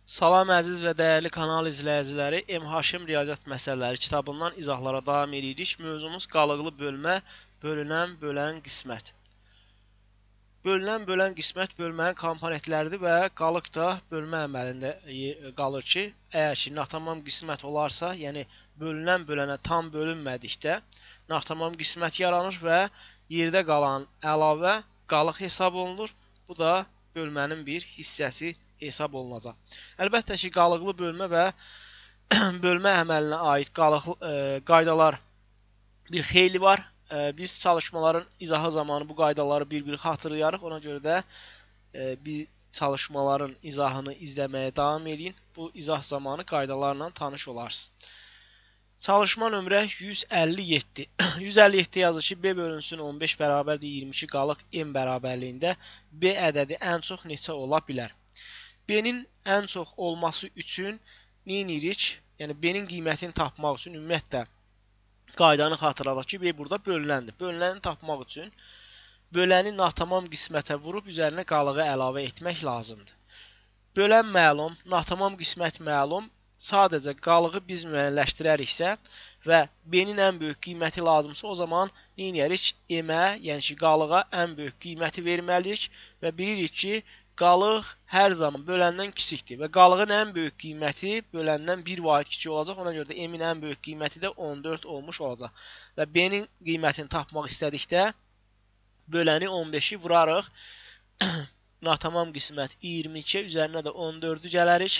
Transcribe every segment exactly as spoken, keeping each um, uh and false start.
Salam əziz və dəyərli kanal izləyiciləri, M Haşim Riyaziyyat Məsələləri kitabından izahlara davam edirik. Mövzumuz qalıqlı bölmə, bölünən, bölən qismət. Bölünən, bölən qismət bölmənin komponentləridir və qalıq da bölmə əməlində qalır ki, əgər ki, natamam qismət olarsa, yəni bölünən bölənə tam bölünmədikdə natamam qismət yaranır və yerdə qalan əlavə qalıq hesab olunur. Bu da bölmənin bir hissəsi hesab olunacaq. Əlbəttə ki, qalıqlı bölmə və bölmə əməlinə aid qalıq e, qaydalar bir xeyli var. E, biz çalışmaların izahı zamanı bu qaydaları bir-bir xatırlayarıq. Ona görə də e, biz çalışmaların izahını izləməyə davam edin. Bu izah zamanı qaydalarla tanış olarsınız. Çalışma nömrə yüz əlli yeddi. yüz əlli yeddi yazır ki, B bölünsün on beş bərabərdir iyirmi iki qalıq M bərabərliyində B ədədi ən çox neçə ola bilər? B-nin ən çox olması üçün nə edirik? Yəni B-nin qiymətini tapmaq üçün ümumiyyətlə qaydanı xatırladaq ki, B burada bölünəndir. Bölünəni tapmaq üçün böləni natamam qismətə vurub üzərinə qalığı əlavə etmək lazımdır. Bölən məlum, natamam qismət məlum. Sadəcə qalığı biz müəyyənləşdirəriksə və B-nin ən böyük qiyməti lazımsa, o zaman nə edirik? M-ə, yəni ki, qalığa ən böyük qiyməti verməliyik və bilirik ki, qalıq hər zaman böləndən kiçikdir və qalığın ən böyük qiyməti böləndən bir vahid kiçik olacaq. Ona görə də M-in ən böyük qiyməti də on dörd olmuş olacaq. Və B-nin qiymətini tapmaq istədikdə böləni on beşi vurarıq. Natamam qismət iyirmi iki, üzərinə də on dördü gələrik.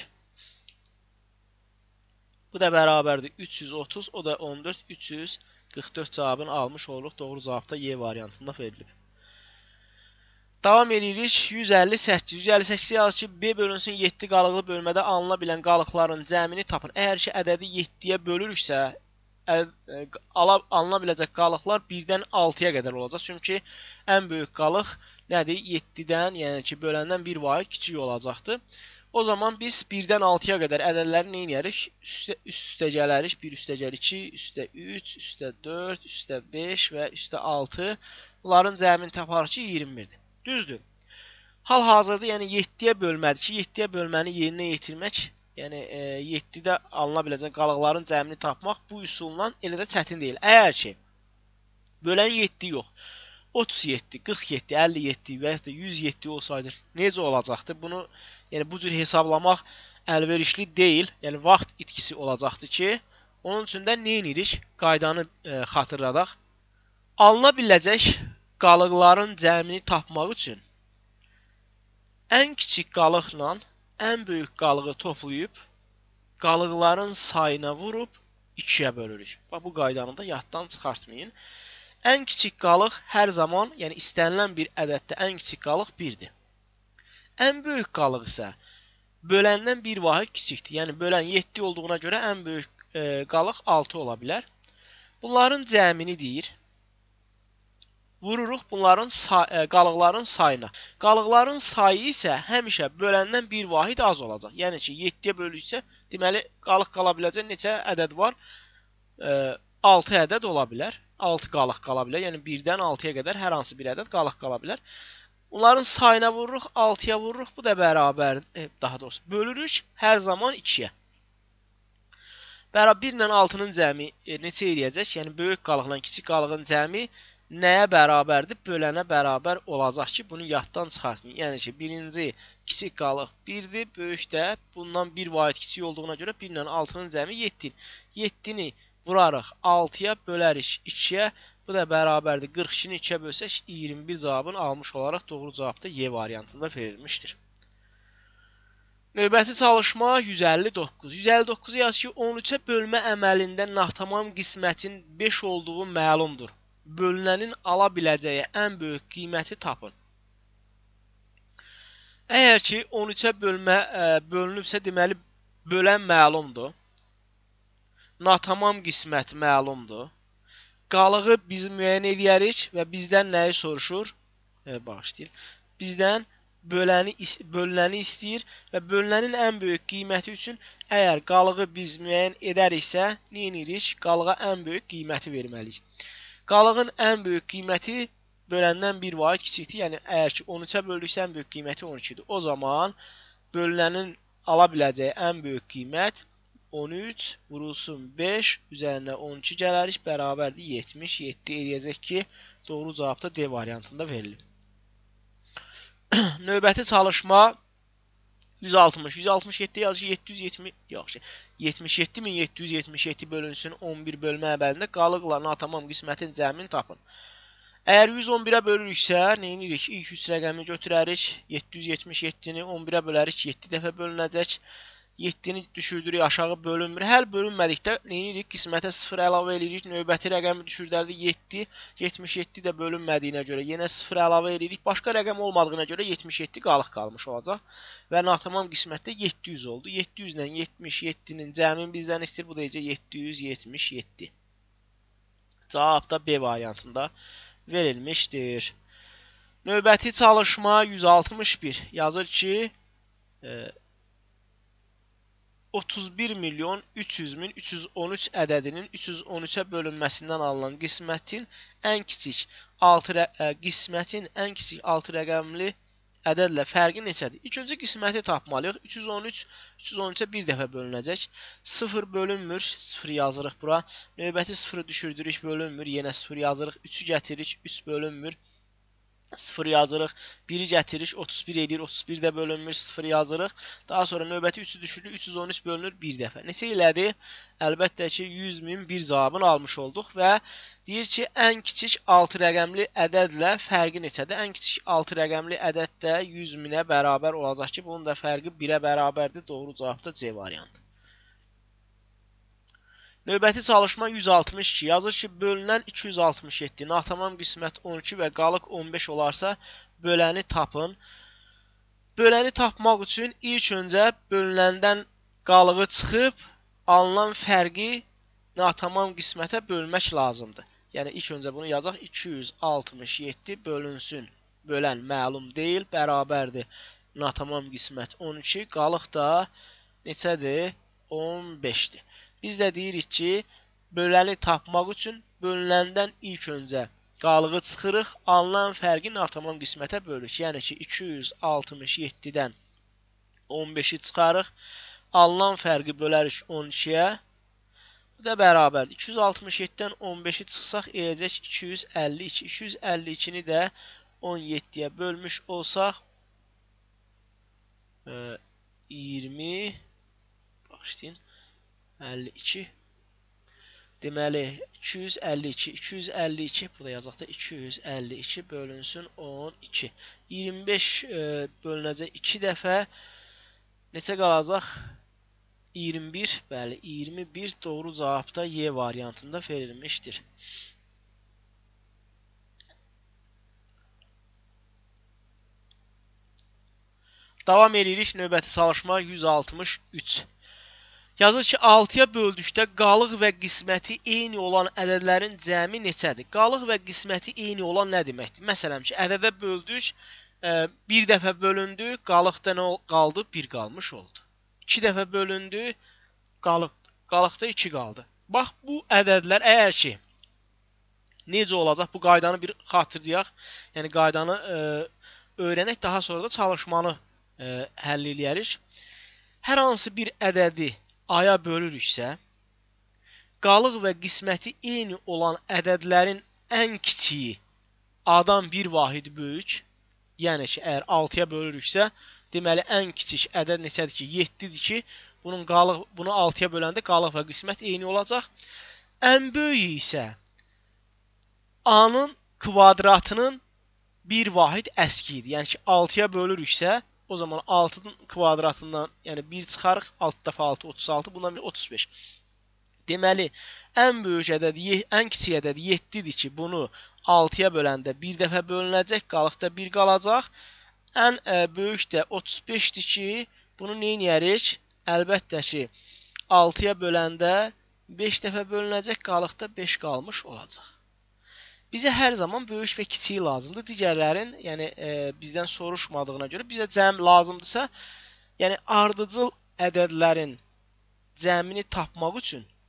Bu da bərabərdir üç yüz otuz, o da on dörd, üç yüz qırx dörd cavabını almış oluruq. Doğru cavab da Y variantında verilib. Davam edirik. yüz əlli səkkiz. yüz əlli səkkiz yazır ki, B bölünsün yeddi qalıqlı bölmədə alına bilən qalıqların cəmini tapın. Əgər ki, ədədi yeddiyə bölürüksə, alına biləcək qalıqlar birdən altıya qədər olacaq. Çünki ən böyük qalıq nədir? yeddidən, yəni ki, böləndən bir vahid kiçik olacaqdır. O zaman biz birdən altıya qədər ədədləri nə edirik? Üstə, üstə gələrik. bir üstə gəl iki, üstə üç, üstə dörd, üstə beş və üstə altı. Bunların cəmini taparıq ki, iyirmi birdir. Düzdür. Hal-hazırda yəni yeddiyə bölmədir ki, yeddiyə bölməni yerinə yetirmək, yəni e, yeddidə alına biləcək qalıqların cəmini tapmaq bu üsulla elə də çətin deyil. Əgər ki, bölən yeddi yox, otuz yeddi, qırx yeddi, əlli yeddi və ya da yüz yeddi olsaydı necə olacaqdı? Bunu yəni bu cür hesablamaq əlverişli deyil. Yəni vaxt itkisi olacaqdı ki, onun üçün də nə edirik? Qaydanı e, xatırladaq. Alına biləcək qalıqların cəmini tapmaq üçün ən kiçik qalıqla ən böyük qalığı toplayıb qalıqların sayına vurub ikiyə bölürük. Bax, bu qaydanı da yaddan çıxartmayın. Ən kiçik qalıq hər zaman, yəni istənilən bir ədəddə ən kiçik qalıq birdir. Ən böyük qalıq isə böləndən bir vahid kiçikdir. Yəni bölən yeddi olduğuna görə ən böyük e, qalıq altı ola bilər. Bunların cəmini deyir. Vururuq bunların say e, qalıqların sayına. Qalıqların sayı isə həmişə böləndən bir vahid az olacaq. Yəni ki, yeddiyə bölüksə, deməli qalıq qala biləcək neçə ədəd var? E, altı ədəd ola bilər. altı qalıq qala bilər. Yəni birdən altıya qədər hər hansı bir ədəd qalıq qala bilər. Bunların sayına vururuq, altıya vururuq. Bu da bərabər, e, daha doğrusu bölürük hər zaman ikiyə. Bərabər bir ilə altının cəmi e, neçə eləyəcək? Yəni böyük qalıqla kiçik qalığın cəmi nəyə bərabərdir? Bölənə bərabər olacaq ki, bunu yaddan çıxartmayın. Yəni ki, birinci kiçik qalıq birdir, böyük də bundan bir vahid kiçik olduğuna görə bir ilə altının cəmi yeddi. yeddini vurarıq altıya, bölərik ikiyə. Bu da bərabərdir. qırx ikini ikiyə bölsək iyirmi bir cavabını almış olaraq doğru cavab da Y variantında verilmişdir. Növbəti çalışma yüz əlli doqquz. yüz əlli doqquz yaz ki, on üçə bölmə əməlində natamam qismətin beş olduğu məlumdur. Bölünənin ala biləcəyi ən böyük qiyməti tapın. Əgər ki, on üçə bölmə ə, bölünübsə, deməli bölən məlumdur. Natamam qismət məlumdur. Qalığı biz müəyyən edərik və bizdən nəyi soruşur? E, bağışlayın. Bizdən böləni, bölünəni istəyir və bölünənin ən böyük qiyməti üçün əgər qalığı biz müəyyən edəriksə, nə edirik? Qalığa ən böyük qiyməti verməliyik. Qalığın ən böyük qiyməti böləndən bir vahid kiçikdir. Yəni əgər ki on üçə böldüksə ən böyük qiyməti on ikidir. O zaman bölünənin ala biləcəyi ən böyük qiymət on üç vurulsun beş üzərinə on iki gələrik, bərabərdir yetmiş yeddi eləyəcək ki, doğru cavab da D variantında verilib. Növbəti çalışma yüz altmış. yüz altmış yeddi yazıcı yeddi yüz yetmiş yox, yetmiş yeddi min yeddi yüz yetmiş yeddi bölünsün on bir bölmə əməlində qalıqla natamam qismətin cəmini tapın. Əgər yüz on birə bölürüksə, nə edirik? İlk üç rəqəmi götürərik. yeddi yüz yetmiş yeddini on birə bölərik. yeddi dəfə bölünəcək. yeddini düşürdürük, aşağı bölünmür. Hər bölünmədikdə nə edirik? Qismətə sıfır əlavə edirik. Növbəti rəqəmi düşürdərdik yeddi. yetmiş yeddi də bölünmədiyinə görə yenə sıfır əlavə edirik. Başqa rəqəm olmadığına görə yetmiş yeddi qalıq qalmış olacaq. Və natamam qismətdə yeddi yüz oldu. yeddi yüz ilə yetmiş yeddinin cəmini bizdən istəyir. Bu da yeddi yüz yetmiş yeddi. Cavab da B variantında verilmişdir. Növbəti çalışma yüz altmış bir. Yazır ki, e, otuz bir milyon üç yüz min üç yüz on üç ədədinin üç yüz on üçə bölünməsindən alınan qismətin ən kiçik altı e, qismətin ən kiçik altı rəqəmli ədədlə fərqi neçədir? İlk öncə qisməti tapmalıyıq. üç yüz on üç üç yüz on üçə bir dəfə bölünəcək. sıfır bölünmür. sıfır yazırıq bura. Növbəti sıfırı düşürdürük, bölünmür. Yenə sıfır yazırıq. üçü gətiririk, üç bölünmür. sıfır yazırıq. biri gətiririk, otuz bir eləyir. otuz bir də bölünmür, sıfır yazırıq. Daha sonra növbəti üçü düşürülür, üç yüz on üç bölünür bir dəfə. Neçə elədi? Əlbəttə ki, yüz min bir cavabını almış olduq və deyir ki, ən kiçik altı rəqəmli ədədlə fərqi neçədir? Ən kiçik altı rəqəmli ədəd də yüz minə bərabər olacaq ki, bunun da fərqi birə bərabərdir. Doğru cavab da C variantı. Növbəti çalışma yüz altmış iki. Yazır ki, bölünən iki yüz altmış yeddi, natamam qismət on iki və qalıq on beş olarsa, böləni tapın. Böləni tapmaq üçün ilk öncə bölünəndən qalığı çıxıb, alınan fərqi natamam qismətə bölmək lazımdır. Yəni, ilk öncə bunu yazaq. iki yüz altmış yeddi bölünsün. Bölən məlum deyil, bərabərdir. Natamam qismət on iki, qalıq da neçədir? on beşdir. Biz də deyirik ki, böləni tapmaq üçün bölünəndən ilk öncə qalığı çıxırıq, alınan fərqi natamam qismətə bölürük. Yəni ki, iki yüz altmış yeddidən on beşi çıxarıq, alınan fərqi bölərik on ikiyə. Bu da bərabərdir. iki yüz altmış yeddidən on beşi çıxsaq, eləyəcək iki yüz əlli iki. iki yüz əlli ikini də on yeddiyə bölmüş olsaq, iyirmi, başlayın, əlli iki. Deməli, iki yüz əlli iki, iki yüz əlli iki, burada yazaq da iki yüz əlli iki bölünsün on iki. iyirmi beş e, bölünəcək iki dəfə neçə qalacaq? iyirmi bir, bəli, iyirmi bir doğru cavab da Y variantında verilmişdir. Davam edirik, növbəti çalışma yüz altmış üç. Yazır ki, altıya böldükdə qalıq və qisməti eyni olan ədədlərin cəmi neçədir? Qalıq və qisməti eyni olan nə deməkdir? Məsələn ki, ədədə böldük, bir dəfə bölündü, qalıqda nə qaldı? bir qalmış oldu. iki dəfə bölündü, qalıq, qalıqda iki qaldı. Bax, bu ədədlər əgər ki, necə olacaq? Bu qaydanı bir xatırlayaq. Yəni, qaydanı e, öyrənək, daha sonra da çalışmanı e, həll eləyərik. Hər hansı bir ədədi aya bölürüksə, qalıq və qisməti eyni olan ədədlərin ən kiçiyi A-dan bir vahid böyük, yəni ki, əgər altıya bölürüksə, deməli, ən kiçik ədəd neçədir ki, yeddidir ki, bunun qalıq, bunu altıya böləndə qalıq və qismət eyni olacaq. Ən böyüyü isə A-nın kvadratının bir vahid əskiyidir. Yəni ki, altıya bölürüksə, o zaman altının kvadratından, yəni bir çıxarıq, altı dəfə altı, otuz altı, bundan bir otuz beş. Deməli, ən böyük ədəd, ən kiçik ədəd yeddidir ki, bunu altıya böləndə bir dəfə bölünəcək, qalıqda bir qalacaq. Ən ə, böyük də otuz beşdir ki, bunu neyniyərik? Əlbəttə ki, altıya böləndə beş dəfə bölünəcək, qalıqda beş qalmış olacaq. Bizə hər zaman böyük və kiçik lazımdır. Digərlərin, yəni e, bizdən soruşmadığına görə bizə cəm lazımdırsa, yəni ardıcıl ədədlərin cəmini tapmaq üçün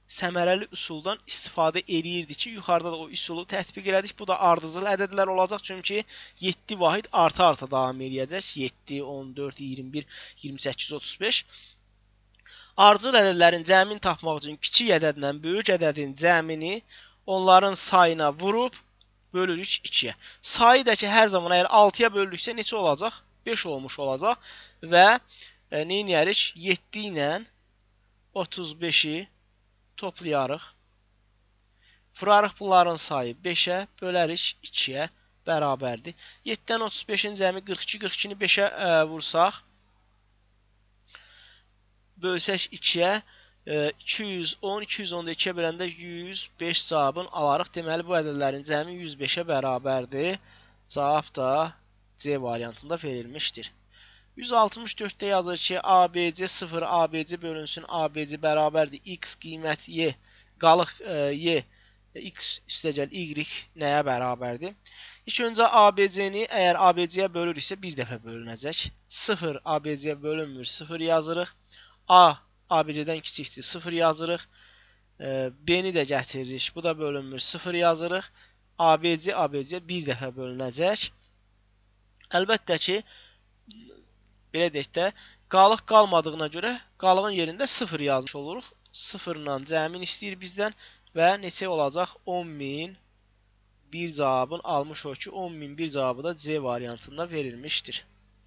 səmərəli üsuldan istifadə eləyirdi ki, yuxarıda da o üsulu tətbiq elədik. Bu da ardıcıl ədədlər olacaq, çünki yeddi vahid arta-arta davam eləyəcək. yeddi, on dörd, iyirmi bir, iyirmi səkkiz, otuz beş. Ardıcıl ədədlərin cəmini tapmaq üçün kiçik ədədlə böyük ədədin cəmini onların sayına vurub bölürük ikiyə. Sayı da ki, hər zaman əgər altıya bölürüksə neçə olacaq? beş olmuş olacaq və e, nə edərik? yeddi ilə otuz beşi toplayarıq. Vurarıq bunların sayı beşə, bölərik ikiyə bərabərdir. yeddidən otuz beşin cəmi qırx iki, qırx ikini beşə ə, vursaq, bölsək ikiyə, ə, iki yüz on, iki yüz onu da ikiyə böləndə yüz beş cavabını alarıq. Deməli, bu ədədlərin cəmi yüz beşə bərabərdir. Cavab da C variantında verilmişdir. yüz altmış dörddə yazır ki, A B C sıfır, A B C bölünsün, A B C bərabərdir. X qiymət Y, qalıq e, Y, X üstəgəl Y nəyə bərabərdir? İlk öncə A B C-ni əgər A B C-yə bölürüksə bir dəfə bölünəcək. sıfır A B C-yə bölünmür, sıfır yazırıq. A, A B C-dən kiçikdir, sıfır yazırıq. E, B-ni də gətiririk, bu da bölünmür, sıfır yazırıq. A B C, A B C bir dəfə bölünəcək. Əlbəttə ki, belə deyək də, qalıq qalmadığına görə qalığın yerində sıfır yazmış oluruq. sıfırla cəmin istəyir bizdən və neçə olacaq? on min bir cavabını almış o ki, on min bir cavabı da C variantında verilmişdir.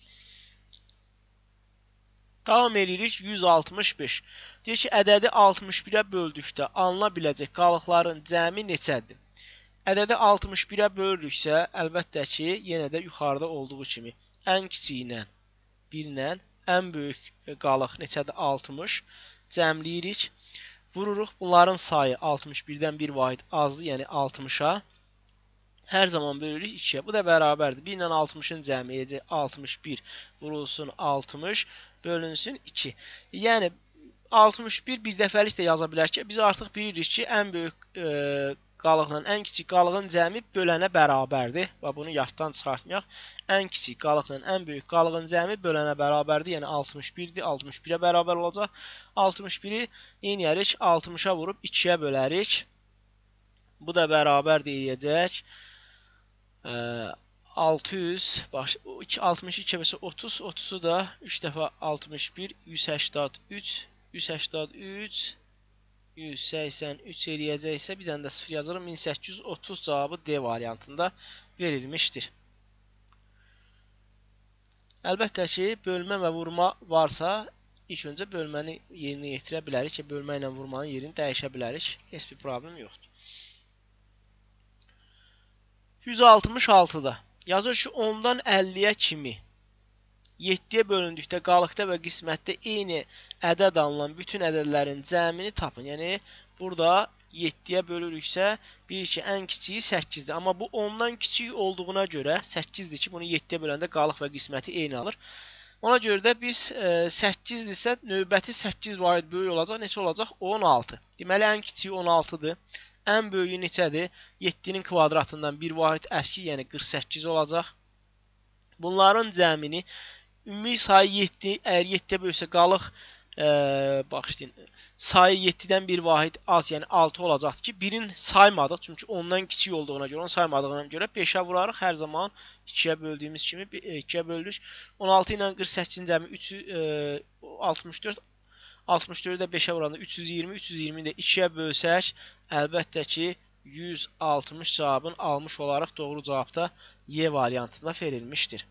Davam edirik. yüz altmış beş. Deyir ki, ədədi altmış birə böldükdə alına biləcək qalıqların cəmi neçədir? Ədədi altmış birə bölürüksə, əlbəttə ki, yenə də yuxarıda olduğu kimi ən kiçiyi ilə bir ilə ən böyük qalıq neçədir? altmış. Cəmləyirik. Vururuq. Bunların sayı altmış birdən bir vahid azdır, yəni altmışa. Hər zaman bölürük ikiyə. Bu da bərabərdir. bir ilə altmışın cəmi edəcək altmış bir vurulsun altmış bölünsün iki. Yəni altmış bir bir dəfəlik də yaza bilər ki, biz artıq bilirik ki, ən böyük e, qalıqla ən kiçik qalığın cəmi bölənə bərabərdir. Və bunu yaddan çıxartmayaq. Ən kiçik qalıqla ən böyük qalığın cəmi bölənə bərabərdir. Yəni altmış birdir. altmış birə bərabər olacaq. altmış biri neyniyərik? altmışa vurub ikiyə bölərik. Bu da bərabər deyəcək. E, altı yüz, bax, altmış iki bölsə otuz, otuzu da üç dəfə altmış bir, yüz səksən üç, yüz səksən üç, yüz səksən üç eləyəcəksə, bir dənə də sıfır yazırım, min səkkiz yüz otuz cavabı D variantında verilmişdir. Əlbəttə ki, bölmə və vurma varsa, ilk öncə bölməni yerinə yetirə bilərik ki, bölmə ilə vurmanın yerini dəyişə bilərik. Heç bir problem yoxdur. yüz altmış altıda yazır ki, ondan əlliyə kimi yeddiyə bölündükdə qalıqda və qismətdə eyni ədəd alınan bütün ədədlərin cəmini tapın. Yəni, burada yeddiyə bölürüksə, bilir ki, ən kiçiyi səkkizdir. Amma bu ondan kiçik olduğuna görə səkkizdir ki, bunu yeddiyə böləndə qalıq və qisməti eyni alır. Ona görə də biz e, səkkizdirsə, növbəti səkkiz vahid böyük olacaq. Neçə olacaq? on altı. Deməli, ən kiçiyi on altıdır. Ən böyüyü neçədir? yeddinin kvadratından bir vahid əski, yəni qırx səkkiz olacaq. Bunların cəmini ümumi sayı yeddi, əgər yeddiyə bölsə qalıq, e, baxışlayın, sayı yeddidən bir vahid az, yəni altı olacaqdır ki, birin saymadıq, çünki ondan kiçik olduğuna görə, onu saymadığına görə beşə vurarıq, hər zaman ikiyə böldüyümüz kimi ikiyə bölürük. on altı ilə qırx səkkizin cəmi üç yüz altmış dörd, altmış dördü də beşə vuranda üç yüz iyirmi, üç yüz iyirmini də ikiyə bölsək, əlbəttə ki, yüz altmış cavabını almış olaraq doğru cavabda Y variantında verilmişdir.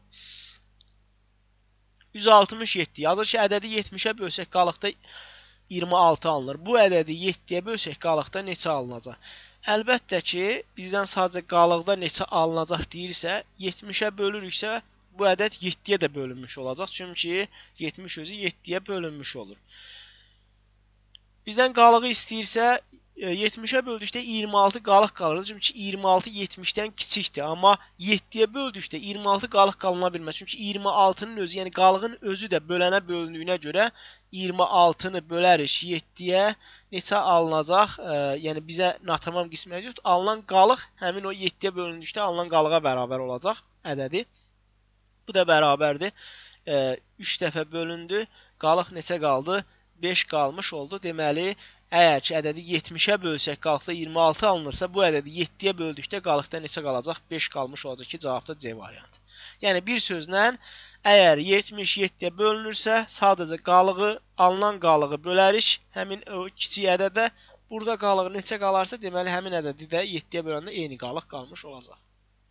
yüz altmış yeddi yazır ki, ədədi yetmişə bölsək qalıqda iyirmi altı alınır. Bu ədədi yeddiyə bölsək qalıqda neçə alınacaq? Əlbəttə ki, bizdən sadəcə qalıqda neçə alınacaq deyirsə, yetmişə bölürüksə, bu ədəd yeddiyə də bölünmüş olacaq. Çünki yetmiş özü yeddiyə bölünmüş olur. Bizdən qalığı istəyirsə, yetmişə böldükdə iyirmi altı qalıq qalır. Çünki iyirmi altı yetmişdən kiçikdir. Amma yeddiyə böldükdə iyirmi altı qalıq qalına bilməz. Çünki iyirmi altının özü, yəni qalığın özü də bölənə bölündüyünə görə iyirmi altını bölərik yeddiyə neçə alınacaq? E, yəni bizə natamam qismət yoxdur. Alınan qalıq həmin o yeddiyə bölündükdə alınan qalığa bərabər olacaq ədədi. Bu da bərabərdir. E, üç dəfə bölündü. Qalıq neçə qaldı? beş qalmış oldu. Deməli, əgər ki, ədədi yetmişə bölsək, qalıqda iyirmi altı alınırsa, bu ədədi yeddiyə böldükdə qalıqda neçə qalacaq? beş qalmış olacaq ki, cavabda C variantı. Yəni, bir sözlə, əgər yetmiş yeddiyə bölünürsə, sadəcə qalığı, alınan qalığı bölərik, həmin o kiçik ədədə, burada qalıq neçə qalarsa, deməli, həmin ədədi də yeddiyə böləndə eyni qalıq qalmış olacaq.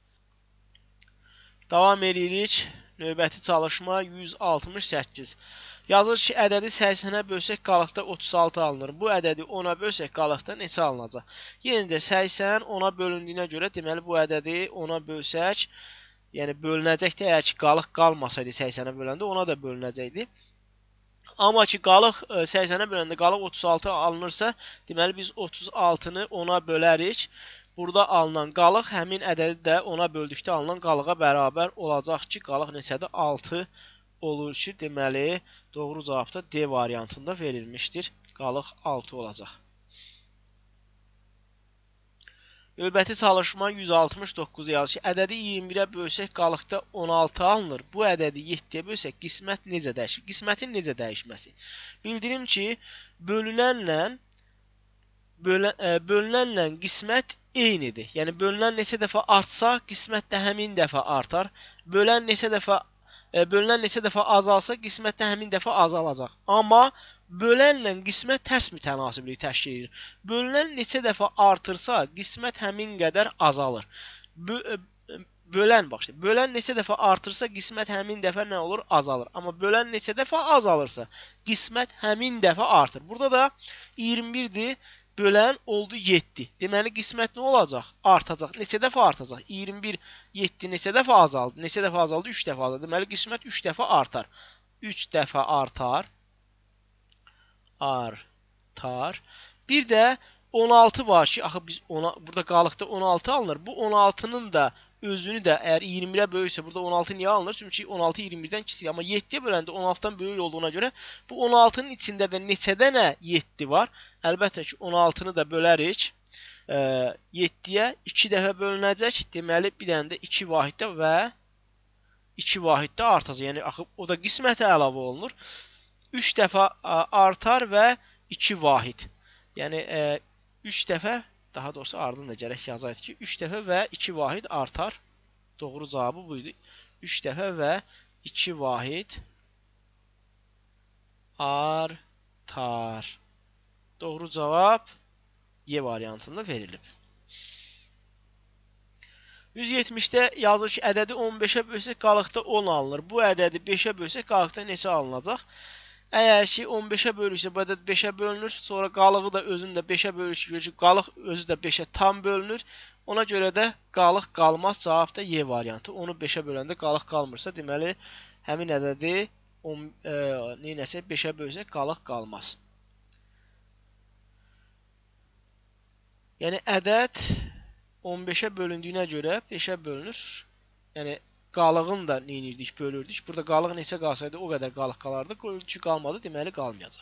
Davam edirik. Növbəti çalışma yüz altmış səkkiz. Yazır ki, ədədi səksənə bölsək, qalıqda otuz altı alınır. Bu ədədi ona bölsək, qalıqda neçə alınacaq? Yenə də səksən ona bölündüyünə görə, deməli, bu ədədi ona bölsək, yəni bölünəcəkdə, əgər ki, qalıq qalmasaydı səksənə böləndə, ona da bölünəcəkdi. Amma ki, qalıq səksənə böləndə qalıq otuz altı alınırsa, deməli, biz otuz altını ona bölərik. Burada alınan qalıq həmin ədədi də ona böldükdə alınan qalığa bərabər olacaq ki, qalıq neçədir? altı olur ki, deməli, doğru cavabda D variantında verilmişdir. Qalıq altı olacaq. Növbəti çalışma yüz altmış doqquz yazır ki, ədədi iyirmi birə bölsək, qalıqda on altı alınır. Bu ədədi yeddiyə bölsək, qismət necə dəyişir? Qismətin necə dəyişməsi? Bildirim ki, bölünənlə bölən, ə, bölünənlə qismət eynidir. Yəni, bölünən neçə dəfə artsa, qismət də həmin dəfə artar. Bölən neçə dəfə, ə, bölünən neçə dəfə azalsa, qismət də həmin dəfə azalacaq. Amma bölənlə qismət tərs mütənasiblik təşkil edir. Bölünən neçə dəfə artırsa, qismət həmin qədər azalır. Bö bölən, bax, bölən neçə dəfə artırsa, qismət həmin dəfə nə olur? Azalır. Amma bölən neçə dəfə azalırsa, qismət həmin dəfə artır. Burada da iyirmi birdir. Bölən oldu yeddi. Deməli, qismət nə olacaq? Artacaq. Neçə dəfə artacaq? iyirmi bir, yeddi neçə dəfə azaldı? Neçə dəfə azaldı? üç dəfə azaldı. Deməli, qismət üç dəfə artar. üç dəfə artar. Artar. Bir də on altı var ki, axı biz ona, burada qalıqda on altı alınır. Bu on altının da özünü də əgər iyirmi birə böyüksə, burada on altı niyə alınır? Çünki on altı iyirmi birdən kiçik. Amma yeddiyə böləndə on altıdan böyük olduğuna görə bu on altının içində də neçə dənə yeddi var? Əlbəttə ki, on altını da bölərik. E, yeddiyə iki dəfə bölünəcək. Deməli, bir dənə də iki vahiddə və iki vahiddə artacaq. Yəni, axı, o da qismətə əlavə olunur. üç dəfə artar və iki vahid. Yəni, e, üç dəfə, daha doğrusu ardında gərək yazaydı ki, üç dəfə və iki vahid artar. Doğru cavabı buydu. üç dəfə və iki vahid artar. Doğru cavab Y variantında verilib. yüz yetmişdə yazır ki, ədədi on beşə bölsək, qalıqda on alınır. Bu ədədi beşə bölsək, qalıqda neçə alınacaq? Əgər ki, on beşə bölürsə, bu ədəd beşə bölünür. Sonra qalığı da özünü də beşə bölür ki, qalıq özü də beşə tam bölünür. Ona görə də qalıq qalmaz. Cavab da Y variantı. Onu beşə böləndə qalıq qalmırsa, deməli, həmin ədədi neynəsə beşə bölsək, qalıq qalmaz. Yəni, ədəd on beşə bölündüyünə görə beşə bölünür. Yəni, qalığın da neynirdik, bölürdük. Burada qalıq neçə qalsaydı, o qədər qalıq qalardı. Ki, qalmadı, deməli, qalmayacaq.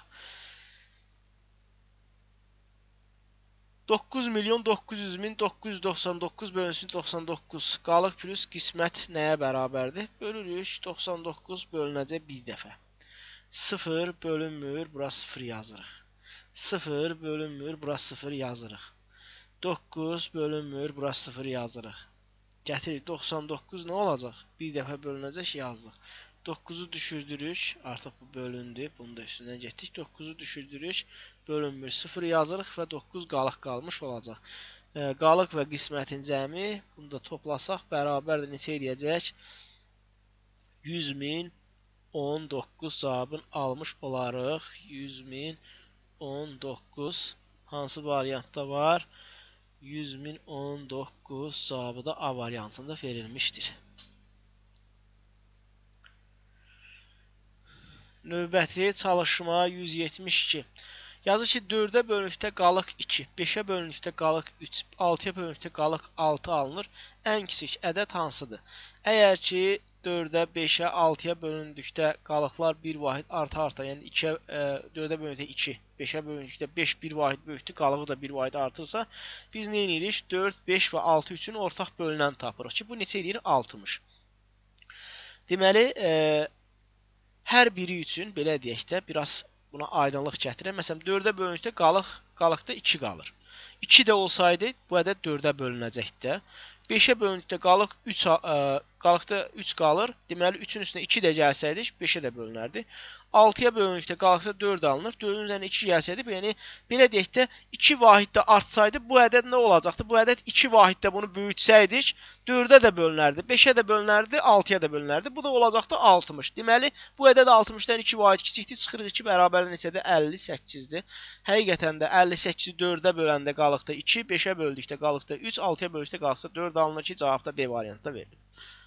doqquz milyon doqquz yüz min doqquz yüz doxsan doqquz bölünsün doxsan doqquz. Qalıq plus qismət nəyə bərabərdir? Bölürük. doxsan doqquz bölünəcək bir dəfə. sıfır bölünmür, bura sıfır yazırıq. sıfır bölünmür, bura sıfır yazırıq. doqquz bölünmür, bura sıfır yazırıq. Gətirik, doxsan doqquz nə olacaq? Bir dəfə bölünəcək, yazdıq. doqquzu düşürdürük, artıq bu bölündü, bunu da üstündən getdik. doqquzu düşürdürük, bölünmür, sıfır yazırıq və doqquz qalıq qalmış olacaq. E, qalıq və qismətin cəmi, bunu da toplasaq, bərabərdir neçə eləyəcək? yüz min on doqquz cavabını almış olarıq. yüz min on doqquz hansı variantda var? yüz min on doqquz cavabı da A variantında verilmişdir. Növbəti çalışma yüz yetmiş iki. Yazır ki, dördə bölünükdə qalıq iki, beşə bölünükdə qalıq üç, altıya bölünükdə qalıq altı alınır. Ən kiçik ədəd hansıdır? Əgər ki, dördə, beşə, altıya bölündükdə qalıqlar bir vahid arta-arta, yəni ikiyə, dördə bölündükdə iki, beşə bölündükdə beş bir vahid böyükdür, qalığı da bir vahid artırsa, biz nə edirik? dörd, beş və altı üçün ortaq bölünən tapırıq ki, bu neçə edir? altmış. Deməli, e, hər biri üçün, belə deyək də, biraz buna aydınlıq gətirək. Məsələn, dördə bölündükdə qalıq, qalıqda iki qalır. iki də olsaydı, bu ədəd dördə bölünəcəkdir. beşə bölündükdə qalıq üç, ə, qalıqda üç qalır. Deməli, üçün üstünə iki də gəlsəydik, beşə də bölünərdi. altıya bölündükdə qalıqda dörd alınır. dördün üzərinə iki gəlsəydi, yəni belə deyək də iki vahiddə artsaydı, bu ədəd nə olacaqdı? Bu ədəd iki vahiddə bunu böyütsəydik, dördə də bölünərdi, beşə də bölünərdi, altıya da bölünərdi. Bu da olacaqdı altmış. Deməli, bu ədəd altmışdan iki vahid kiçikdir. Çıxırıq iki bərabər neçədir? əlli səkkizdir. Həqiqətən də əlli səkkizi dördə böləndə qalıqda iki, beşə böldükdə qalıqda üç, altıya böldükdə qalıqda dörd alınır ki, cavabda B variantda verilir.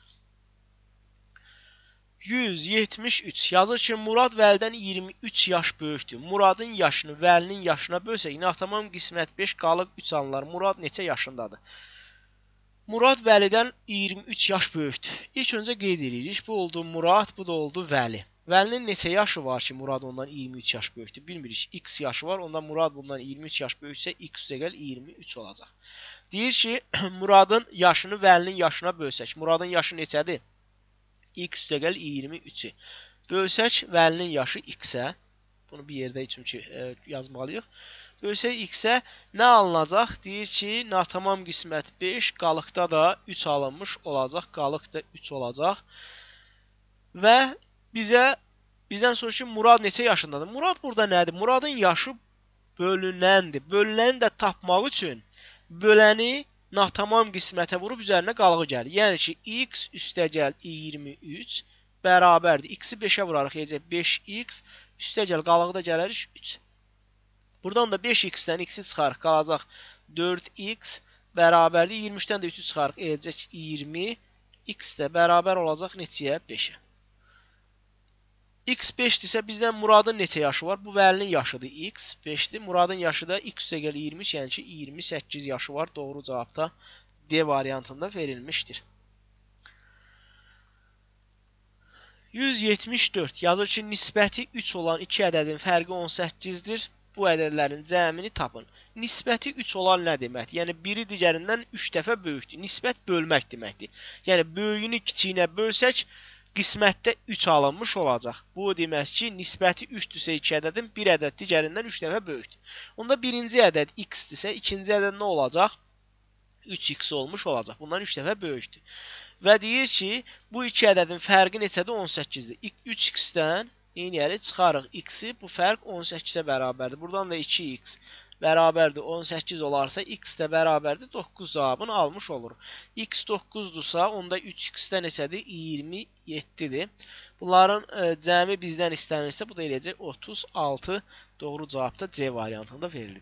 yüz yetmiş üç. Yazır ki, Murad Vəlidən iyirmi üç yaş böyükdür. Muradın yaşını Vəlinin yaşına bölsək, natamam qismət beş, qalıq üç alınır. Murad neçə yaşındadır? Murad Vəlidən iyirmi üç yaş böyükdür. İlk öncə qeyd edirik. Bu oldu Murad, bu da oldu Vəli. Vəlinin neçə yaşı var ki, Murad ondan iyirmi üç yaş böyükdür? Bilmirik. X yaşı var. Ondan Murad bundan iyirmi üç yaş böyüksə, X üstəgəl iyirmi üç olacaq. Deyir ki, Muradın yaşını Vəlinin yaşına bölsək. Muradın yaşı neçədir? X üstəgəl iyirmi üçü. Bölsək Vəlinin yaşı X-ə. Bunu bir yerdə çünki e, yazmalıyıq. Bölsək X-ə nə alınacaq? Deyir ki, natamam qismət beş, qalıqda da üç alınmış olacaq. Qalıq da üç olacaq. Və bizə bizdən sonra ki, Murad neçə yaşındadır? Murad burada nədir? Muradın yaşı bölünəndir. Bölünəni də tapmaq üçün böləni natamam qismətə vurub üzərinə qalığı gəlir. Yəni ki, X üstəgəl iyirmi üç bərabərdir. X-i beşə vurarıq. Yeyəcək beş X üstəgəl qalığı da gələrik üç. Buradan da beş X-dən X-i çıxarıq. Qalacaq dörd X bərabərdir. iyirmi üçdən də üçü çıxarıq. Yeyəcək iyirmi. X də bərabər olacaq neçəyə? beşə. X beşdirsə bizdən Muradın neçə yaşı var? Bu Vəlinin yaşıdır. X beşdir. Muradın yaşı da X üstəgəl iyirmi üç, yəni ki, iyirmi səkkiz yaşı var. Doğru cavabda D variantında verilmişdir. yüz yetmiş dörd. Yazır ki, nisbəti üç olan iki ədədin fərqi on səkkizdir. Bu ədədlərin cəmini tapın. Nisbəti üç olan nə deməkdir? Yəni, biri digərindən üç dəfə böyükdür. Nisbət bölmək deməkdir. Yəni, böyüyünü kiçiyinə bölsək, qismətdə üç alınmış olacaq. Bu demək ki, nisbəti üçdürsə iki ədədin bir ədəd digərindən üç dəfə böyükdür. Onda birinci ədəd X-dirsə, ikinci ədəd nə olacaq? üç X olmuş olacaq. Bundan üç dəfə böyükdür. Və deyir ki, bu iki ədədin fərqi neçədir? on səkkizdir. üç X-dən neyniyərik? Çıxarıq X-i. Bu fərq on səkkizə bərabərdir. Buradan da iki X bərabərdir. on səkkiz olarsa, X də bərabərdir. doqquz cavabını almış olur. X doqquzdursa, onda üç X-də neçədir? iyirmi yeddidir. Bunların e, cəmi bizdən istənirsə, bu da eləyəcək otuz altı. Doğru cavabda C variantında verilir.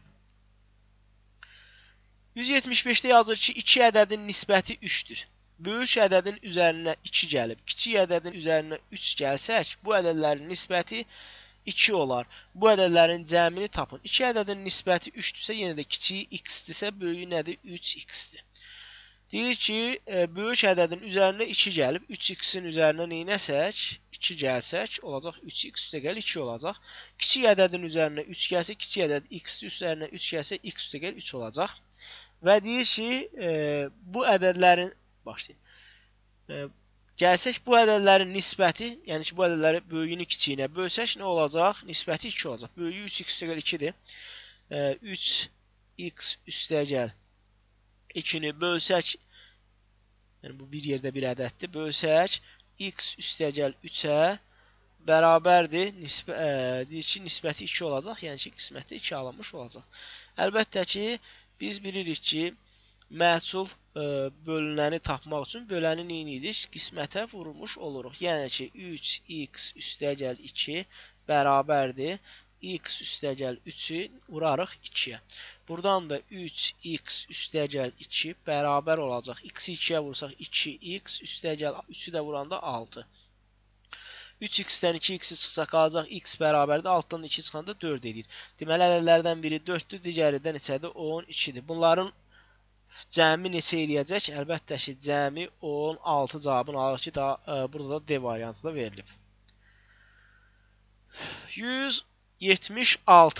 yüz yetmiş beşdə yazır ki, iki ədədin nisbəti üçdür. Böyük ədədin üzərinə iki gəlib, kiçik ədədin üzərinə üç gəlsək, bu ədədlərin nisbəti iki olar. Bu ədədlərin cəmini tapın. iki ədədin nisbəti üçdürsə, yenə də kiçiyi X-dirsə, böyüyü nədir? üç X-dir. Deyir ki, e, böyük ədədin üzərinə iki gəlib, üç X-in üzərinə neynəsək, iki gəlsək, olacaq üç X üstəgəl iki olacaq. Kiçik ədədin üzərinə üç gəlsə, kiçik ədəd X-dir, üzərinə üç gəlsə, X üstəgəl üç olacaq. Və deyir ki, e, bu ədədlərin başlayın. E, Gəlsək, bu ədədlərin nisbəti, yəni ki, bu ədədləri böyüyünü kiçiyinə bölsək, nə olacaq? Nisbəti iki olacaq. Böyüyü üç X üstəgəl ikidir. E, üç X üstəgəl ikini bölsək, yəni bu bir yerdə bir ədəddir. Bölsək, X üstəgəl üçə bərabərdir. Nisbə, e, deyir ki, nisbəti iki olacaq. Yəni ki, qismətdə iki alınmış olacaq. Əlbəttə ki, biz bilirik ki, məhsul e, bölünəni tapmaq üçün böləni neyinirik? Qismətə vurmuş oluruq. Yəni ki, üç X üstəgəl iki bərabərdir. X üstəgəl üçü vurarıq ikiyə. Buradan da üç X üstəgəl iki bərabər olacaq. X-i ikiyə vursaq iki X üstəgəl üçü də vuranda altı. üç X-dən iki X-i çıxsa qalacaq X bərabərdir. altdan iki çıxanda dörd edir. Deməli, ədədlərdən biri dörddür, digəri də neçədir? on ikidir. Bunların cəmi neçə eləyəcək? Əlbəttə ki, cəmi on altı cavabını alır ki, daha, e, burada da D variantı da verilib. yüz yetmiş altı.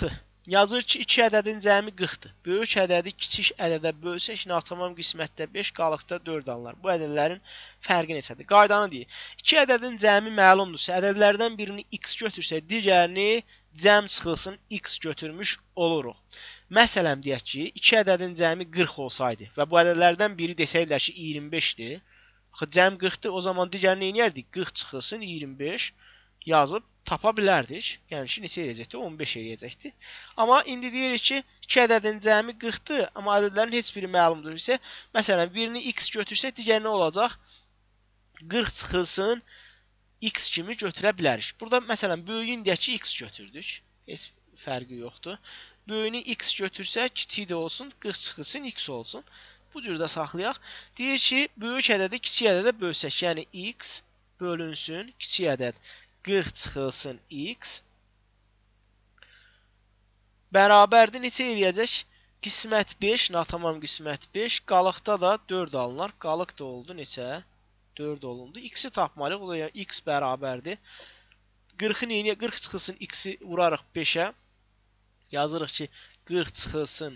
Yazır ki iki ədədin cəmi qırxdır. Böyük ədədi kiçik ədədə bölsək natamam qismətdə beş, qalıqda dörd alınır. Bu ədədlərin fərqi neçədir? Qaydanı deyir. iki ədədin cəmi məlumdursa, ədədlərdən birini x götürsək, digərini cəm çıxılsın x götürmüş oluruq. Məsələn, deyək ki, iki ədədin cəmi qırx olsaydı və bu ədədlərdən biri desəklər ki, iyirmi beşdir. Cəm qırxdır, o zaman digərini neynəyərdik? qırx çıxılsın iyirmi beş yazıb tapa bilərdik. Yəni ki, neçə eləyəcəkdir? on beş eləyəcəkdir. Amma indi deyirik ki, iki ədədin cəmi qırxdır, amma ədədlərin heç biri məlumdur isə, məsələn, birini x götürsək, digər nə olacaq? qırx çıxılsın x kimi götürə bilərik. Burada, məsələn, böyüyün deyək ki, x götürdük. Heç fərqi yoxdur. Böyüyünü x götürsək, kiçik də olsun, qırx çıxılsın x olsun. Bu cürdə saxlayaq. Deyir ki, böyük ədədi kiçik ədədə bölsək, yəni x bölünsün, kiçik ədəd qırx çıxılsın x bərabərdir. Neçə eləyəcək? Qismət beş, natamam qismət beş. Qalıqda da dörd alınır. Qalıq da oldu neçə? dörd olundu. X-i tapmalıyıq. O da yəni x bərabərdir. qırxı neyini? qırx çıxılsın x-i vurarıq beşə. Yazırıq ki, qırx çıxılsın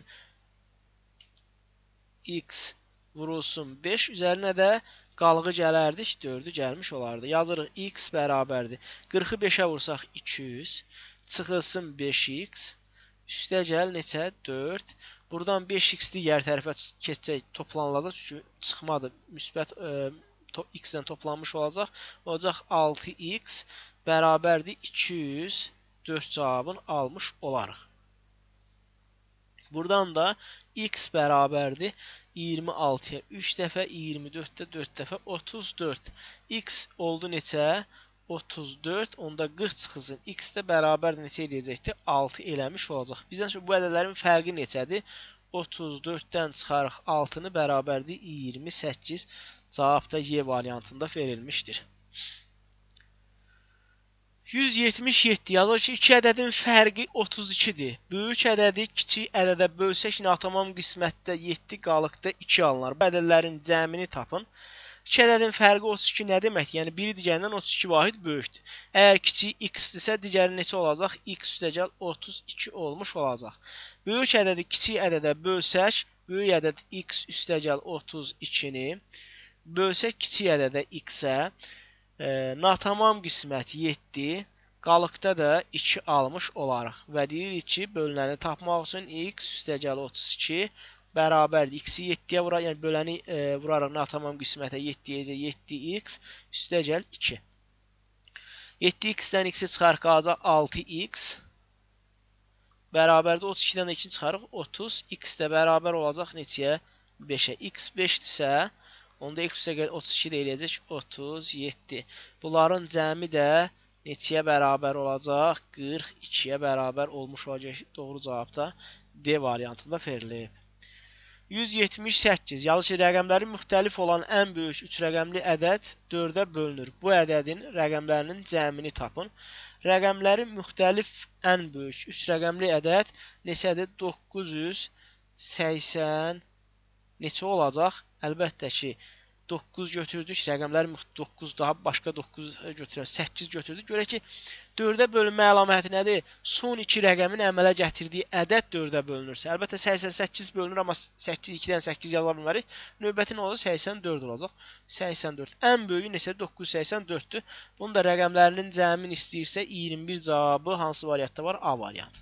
x vurulsun beş. Üzərinə də qalığı gələrdik, dördü gəlmiş olardı. Yazırıq x bərabərdir. qırxı beşə vursaq iki yüz. Çıxılsın beş x. Üstə gəl neçə? dörd. Buradan beş x digər tərəfə keçəcək, toplanılacaq. Çünki çıxmadı. Müsbət e, to, x-dən toplanmış olacaq. Olacaq altı x bərabərdir iki yüz. dörd cavabını almış olarıq. Buradan da x bərabərdir iyirmi altıya üç dəfə, iyirmi dörddə dörd dəfə, otuz dörd. X oldu neçə? otuz dörd. Onda qırx çıxılsın. X də bərabərdir neçə eləyəcəkdir? altı eləmiş olacaq. Bizdən sonra bu ədədlərin fərqi neçədir? otuz dörddən çıxarıq altını bərabərdir iyirmi səkkiz. Cavab da Y variantında verilmişdir. yüz yetmiş yeddi yazır ki, iki ədədin fərqi otuz ikidir. Böyük ədədi kiçik ədədə bölsək, natamam qismətdə yeddi, qalıqda iki alınır. Bu ədədlərin cəmini tapın. iki ədədin fərqi otuz iki nə deməkdir? Yəni, biri digərindən otuz iki vahid böyükdür. Əgər kiçik x-dirsə, digəri neçə olacaq? X üstəgəl otuz iki olmuş olacaq. Böyük ədədi kiçik ədədə bölsək, böyük ədəd x üstəgəl otuz ikini bölsək kiçik ədədə x-ə, E, natamam qismət yeddi, qalıqda da iki almış olarıq. Və deyirik ki, bölünəni tapmaq üçün x üstəgəl otuz iki bərabərdir. X-i yeddiyə vurarıq, yəni böləni e, vurarıq natamam qismətə yeddiyə, yeddi x üstəgəl iki. yeddi x-dən x-i çıxarıq, qalacaq altı x bərabərdir otuz ikidən iki çıxarıq otuz. X də bərabər olacaq neçəyə? beşə. X beşdirsə, onda x üstəgəl otuz iki deyiləcək otuz yeddi. Bunların cəmi də neçəyə bərabər olacaq? qırx ikiyə bərabər olmuş olacaq. Doğru cavab da D variantında verilib. yüz yetmiş səkkiz. Yazır ki, rəqəmləri müxtəlif olan ən böyük üç rəqəmli ədəd dördə bölünür. Bu ədədin rəqəmlərinin cəmini tapın. Rəqəmləri müxtəlif ən böyük üç rəqəmli ədəd neçədir? doqquz yüz səksən neçə olacaq? Əlbəttə ki, doqquz götürdük, rəqəmlər doqquz daha başqa doqquz götürək, səkkiz götürdük. Görək ki, dördə bölünmə əlaməti nədir? Son iki rəqəmin əmələ gətirdiyi ədəd dördə bölünürsə. Əlbəttə səksən səkkiz bölünür, amma səkkiz ikidən səkkiz yaza bilmərik. Növbəti nə olacaq? səksən dörd olacaq. səksən dörd. Ən böyüyü neçədir? doqquz yüz səksən dörddür. Bunun da rəqəmlərinin cəmini istəyirsə iyirmi bir cavabı hansı variantda var? A variantı.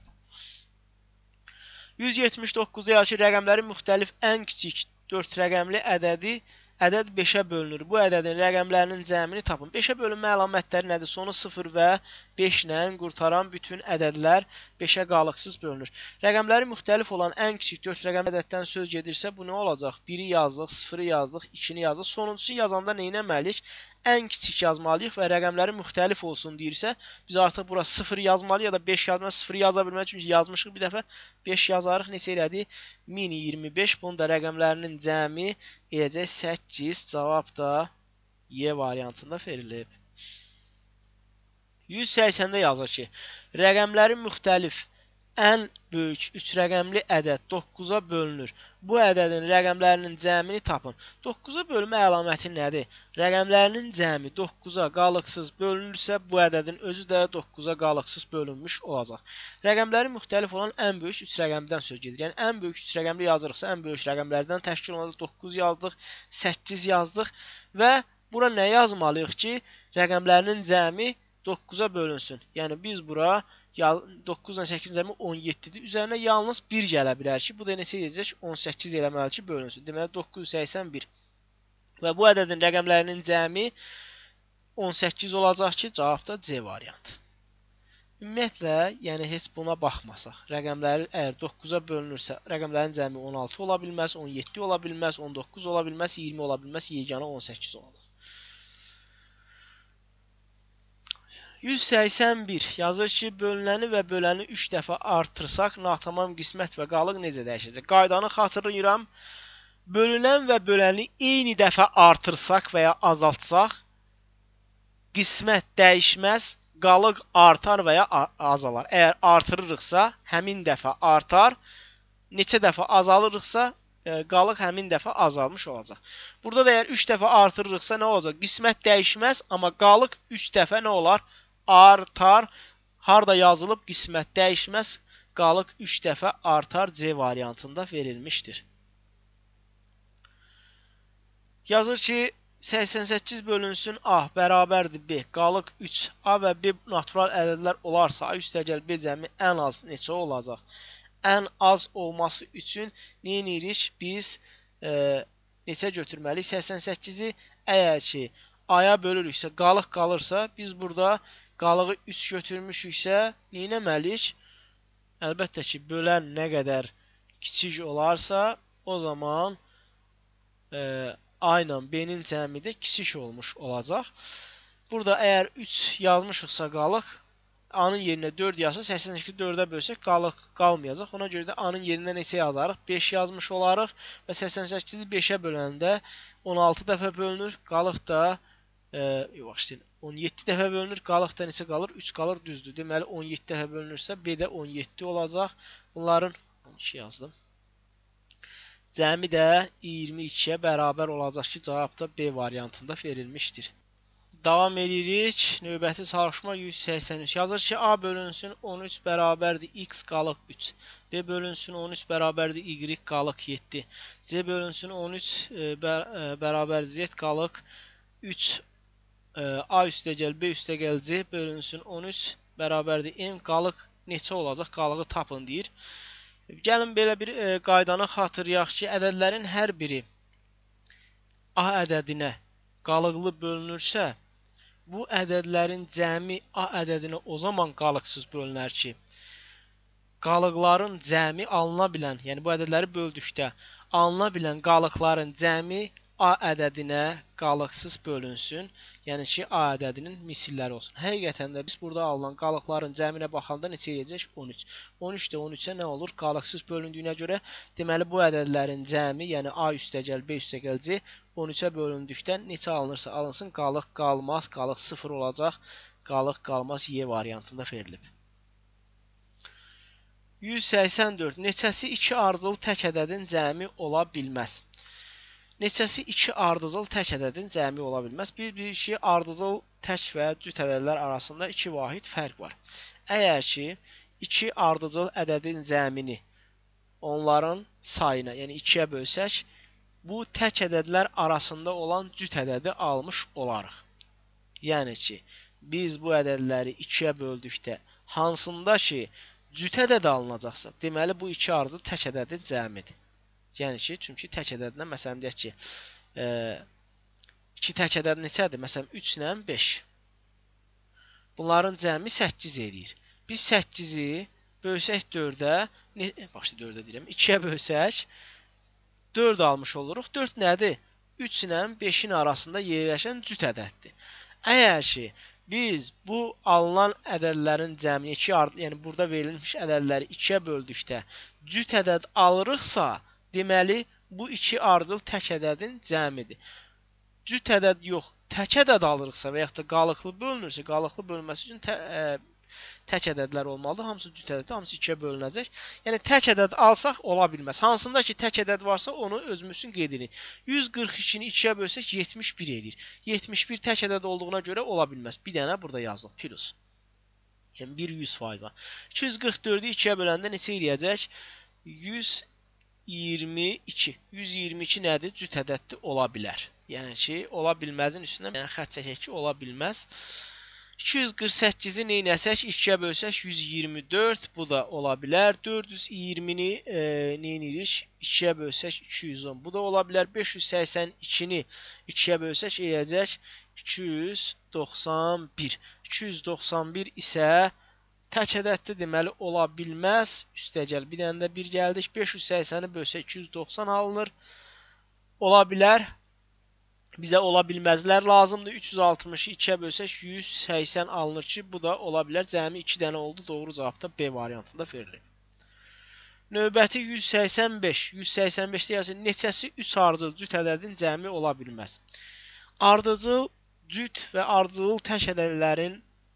yüz yetmiş doqquzda yazır ki, rəqəmlərin müxtəlif ən kiçik dörd rəqəmli ədədi ədəd beşə bölünür. Bu ədədin rəqəmlərinin cəmini tapın. beşə bölünmə əlamətləri nədir? Sonu sıfır və beş ilə qurtaran bütün ədədlər beşə qalıqsız bölünür. Rəqəmləri müxtəlif olan ən kiçik dörd rəqəm ədəddən söz gedirsə, bu nə olacaq? biri yazdıq, sıfırı yazdıq, ikini yazdıq. Sonuncusu yazanda nə etməliyik? Ən kiçik yazmalıyıq və rəqəmləri müxtəlif olsun deyirsə, biz artıq bura sıfır yazmalıyıq ya da beş yazmalıyıq. sıfır yaza bilməliyik, çünki yazmışıq bir dəfə. beş yazarıq, neçə elədik? min iyirmi beş. Bunun da rəqəmlərinin cəmi eləcək səkkiz. Cavab da Y variantında verilib. yüz səksəndə yazır ki, rəqəmlərin müxtəlif ən böyük üç rəqəmli ədəd doqquza bölünür. Bu ədədin rəqəmlərinin cəmini tapın. doqquza bölmə əlaməti nədir? Rəqəmlərinin cəmi doqquza qalıqsız bölünürsə, bu ədədin özü də doqquza qalıqsız bölünmüş olacaq. Rəqəmləri müxtəlif olan ən böyük üç rəqəmdən söz gedir. Yəni, ən böyük üç rəqəmli yazırıqsa, ən böyük rəqəmlərdən təşkil olunacaq. doqquz yazdıq, səkkiz yazdıq və bura nə yazmalıyıq ki, rəqəmlərinin cəmi doqquza bölünsün. Yəni, biz bura doqquz ilə səkkizin cəmi on yeddidir. Üzərinə yalnız bir gələ bilər ki, bu da neçə edəcək? on səkkiz eləməli ki, bölünsün. Deməli, doqquz yüz səksən bir. Və bu ədədin rəqəmlərinin cəmi on səkkiz olacaq ki, cavab da C variantı. Ümumiyyətlə, yəni heç buna baxmasaq, rəqəmləri əgər doqquza bölünürsə, rəqəmlərin cəmi on altı ola bilməz, on yeddi ola bilməz, on doqquz ola bilməz, iyirmi ola bilməz, yeganə on səkkiz olacaq. yüz səksən bir yazır ki, bölünəni və böləni üç dəfə artırsaq, natamam qismət və qalıq necə dəyişəcək? Qaydanı xatırlayıram. Bölünən və böləni eyni dəfə artırsaq və ya azaltsaq, qismət dəyişməz, qalıq artar və ya azalar. Əgər artırırıqsa, həmin dəfə artar, neçə dəfə azalırıqsa, qalıq həmin dəfə azalmış olacaq. Burada da əgər üç dəfə artırırıqsa nə olacaq? Qismət dəyişməz, amma qalıq üç dəfə nə olar? Artar. Harada yazılıb qismət dəyişməz, qalıq üç dəfə artar C variantında verilmişdir. Yazır ki, səksən səkkiz bölünsün A bərabərdir B, qalıq üç. A və B natural ədədlər olarsa, A üstəgəl B cəmi ən az neçə olacaq? Ən az olması üçün nə edirik? Biz e, neçə götürməliyik? səksən səkkizi əgər ki, A-ya bölürüksə, qalıq qalırsa, biz burada qalığı üç götürmüşüksə, nə etməliyik? Əlbəttə ki, bölən nə qədər kiçik olarsa, o zaman e, A ilə B-nin cəmi də kiçik olmuş olacaq. Burada əgər üç yazmışıqsa qalıq, A-nın yerinə dörd yazsa, səksən səkkizi dördə bölsək qalıq qalmayacaq. Ona görə də A-nın yerinə neçə yazarıq? beş yazmış olarıq və səksən səkkizi beşə böləndə on altı dəfə bölünür. Qalıq da e, yox, on yeddi dəfə bölünür. Qalıq da neçə qalır? üç qalır, düzdür. Deməli, on yeddi dəfə bölünürsə, B də on yeddi olacaq. Bunların on iki yazdım. Cəmi də iyirmi ikiyə bərabər olacaq ki, cavab da B variantında verilmişdir. Davam edirik. Növbəti çalışma yüz səksən üç. Yazır ki, A bölünsün on üç bərabərdir X qalıq üç. B bölünsün on üç bərabərdir Y qalıq yeddi. C bölünsün on üç bərabərdir Z qalıq üç. A üstəgəl B üstəgəl C bölünsün on üç bərabərdir M qalıq neçə olacaq? Qalığı tapın deyir. Gəlin belə bir e, qaydanı xatırlayaq ki, ədədlərin hər biri A ədədinə qalıqlı bölünürsə, bu ədədlərin cəmi A ədədinə o zaman qalıqsız bölünər ki, qalıqların cəmi alına bilən, yəni bu ədədləri böldükdə alına bilən qalıqların cəmi A ədədinə qalıqsız bölünsün. Yəni ki, A ədədinin misilləri olsun. Həqiqətən də biz burada alınan qalıqların cəminə baxanda neçə edəcək? on üç. on üç də on üçə nə olur? Qalıqsız bölündüyünə görə, deməli bu ədədlərin cəmi, yəni A üstəgəl B üstəgəl C on üçə bölündükdə neçə alınırsa alınsın, qalıq qalmaz, qalıq sıfır olacaq, qalıq qalmaz Y variantında verilib. yüz səksən dörd. Neçəsi iki ardıcıl tək ədədin cəmi ola bilməz? Neçəsi iki ardıcıl tək ədədin cəmi ola bilməz? Bir bir ki, ardıcıl tək və cüt ədədlər arasında iki vahid fərq var. Əgər ki, iki ardıcıl ədədin cəmini onların sayına, yəni ikiyə bölsək, bu tək ədədlər arasında olan cüt ədədi almış olarıq. Yəni ki, biz bu ədədləri ikiyə böldükdə hansında ki, cüt ədəd alınacaqsa, deməli bu iki ardıcıl tək ədədin cəmidir. Yəni ki, çünki tək ədədinə, məsələn, deyək ki, e, iki tək ədəd neçədir? Məsələn, üç ilə beş. Bunların cəmi səkkiz eləyir. Biz səkkizi bölsək dördə, ne, başda dördə deyirəm, ikiyə bölsək, dörd almış oluruq. dörd nədir? üç ilə beşin arasında yerləşən cüt ədəddir. Əgər ki, biz bu alınan ədədlərin cəmini, iki, yəni burada verilmiş ədədləri ikiyə böldükdə cüt ədəd alırıqsa, deməli, bu iki ardıcıl tək ədədin cəmidir. Cüt ədəd yox, tək ədəd alırıqsa və yaxud da qalıqlı bölünürsə, qalıqlı bölünməsi üçün tə, ə, Tək ədədlər olmalıdır. Hamısı cüt ədəddir, hamısı ikiyə bölünəcək. Yəni tək ədəd alsaq ola bilməz. Hansında ki tək ədəd varsa onu özümüzün qeyd edirik. yüz qırx ikini ikiyə bölsək yetmiş bir edir. yetmiş bir tək ədəd olduğuna görə ola bilməz. Bir dənə burada yazılıb plus. Yəni bir yüz faiz var. iki yüz qırx dördü ikiyə böləndə neçə eləyəcək? yüz iyirmi iki. yüz iyirmi iki nədir? Cüt ədəddir, ola bilər. Yəni ki, ola bilməzin üstündən yəni xətt çəkək ki, ola bilməz. iki yüz qırx səkkizi neynəsək? ikiyə bölsək yüz iyirmi dörd. Bu da ola bilər. dörd yüz iyirmini e, neynirik? ikiyə bölsək iki yüz on. Bu da ola bilər. beş yüz səksən ikini ikiyə bölsək eləyəcək iki yüz doxsan bir. iki yüz doxsan bir isə tək ədəddir, deməli ola bilməz. Üstəgəl bir dənə də bir gəldik. beş yüz səksəni bölsək iki yüz doxsan alınır. Ola bilər. Bizə ola bilməzlər lazımdır. üç yüz altmışı ikiyə bölsək yüz səksən alınır ki, bu da ola bilər. Cəmi iki dənə oldu. Doğru cavabda B variantında verilir. Növbəti yüz səksən beş. yüz səksən beşdə yazır. Neçəsi üç ardıcıl cüt ədədin cəmi ola bilməz. Ardıcıl cüt və ardıcıl tək ədədlərin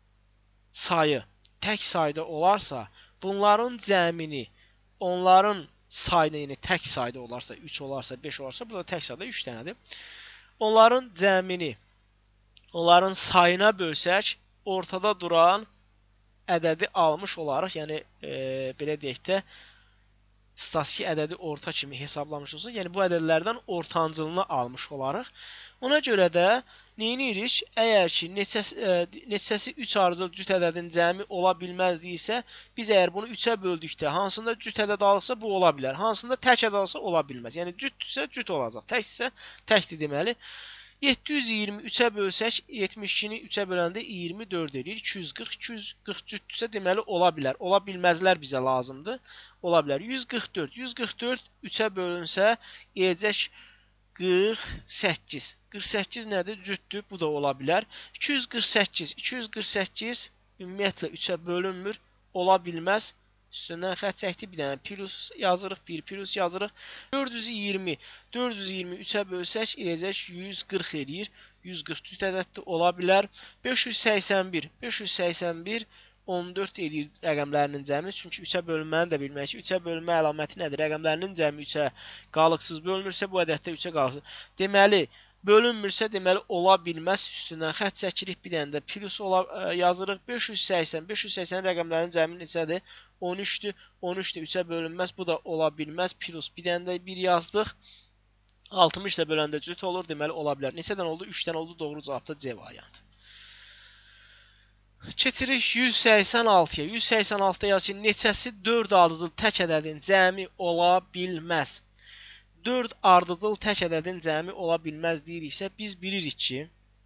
sayı tək sayda olarsa, bunların cəmini, onların sayını, yəni tək sayda olarsa, üç olarsa, beş olarsa, burada tək sayda üç dənədir. Onların cəmini, onların sayına bölsək, ortada duran ədədi almış olaraq, yəni e, belə deyək də, statik ədədi orta kimi hesablamış olsa, yəni bu ədədlərdən ortancılını almış olaraq. Ona görə də neyinirik? Əgər ki, neçəsi, e, neçəsi üç ardıcıl cüt ədədin cəmi ola bilməz deyilsə, biz əgər bunu üçə böldükdə, hansında cüt ədəd alırsa bu ola bilər. Hansında tək ədəd alırsa ola bilməz. Yəni cütdürsə cüt olacaq. Təksə təkdir deməli. yeddi yüz iyirmi üçə bölsək, yetmiş ikini üçə böləndə iyirmi dörd edir. iki yüz qırx, iki yüz qırx cütdürsə deməli ola bilər. Ola bilməzlər bizə lazımdır. Ola bilər. yüz qırx dörd. yüz qırx dörd üçə bölünsə, eləyəcək qırx səkkiz. qırx səkkiz nədir? Cütdür. Bu da ola bilər. iki yüz qırx səkkiz. iki yüz qırx səkkiz ümumiyyətlə üçə bölünmür. Ola bilməz. Üstündən xətt çəkdik. Bir dənə plus yazırıq. bir plus yazırıq. dörd yüz iyirmi. dörd yüz iyirmi üçə bölsək eləyəcək yüz qırx eləyir. yüz qırx cüt ədəddir. Ola bilər. beş yüz səksən bir. beş yüz səksən bir on dörd eləyir rəqəmlərinin cəmi. Çünki üçə bölünməni də bilmək ki, üçə bölünmə əlaməti nədir? Rəqəmlərinin cəmi üçə qalıqsız bölünürsə, bu ədəddə üçə qalıqsız. Deməli, bölünmürsə, deməli ola bilməz. Üstündən xətt çəkirik. Bir dənə də plus ola, ə, yazırıq. beş yüz səksən. beş yüz səksən rəqəmlərinin cəmi neçədir? on üçdür. on üç də üçə bölünməz. Bu da ola bilməz. Plus bir dənə də bir yazdıq. altmış da böləndə cüt olur. Deməli ola bilər. Neçədən oldu? üç dən oldu. Doğru cavabda C variantı. Keçirik yüz səksən altıya. yüz səksən altıda yazır ki, neçəsi dörd ardıcıl tək ədədin cəmi ola bilməz. dörd ardıcıl tək ədədin cəmi ola bilməz deyiriksə, biz bilirik ki,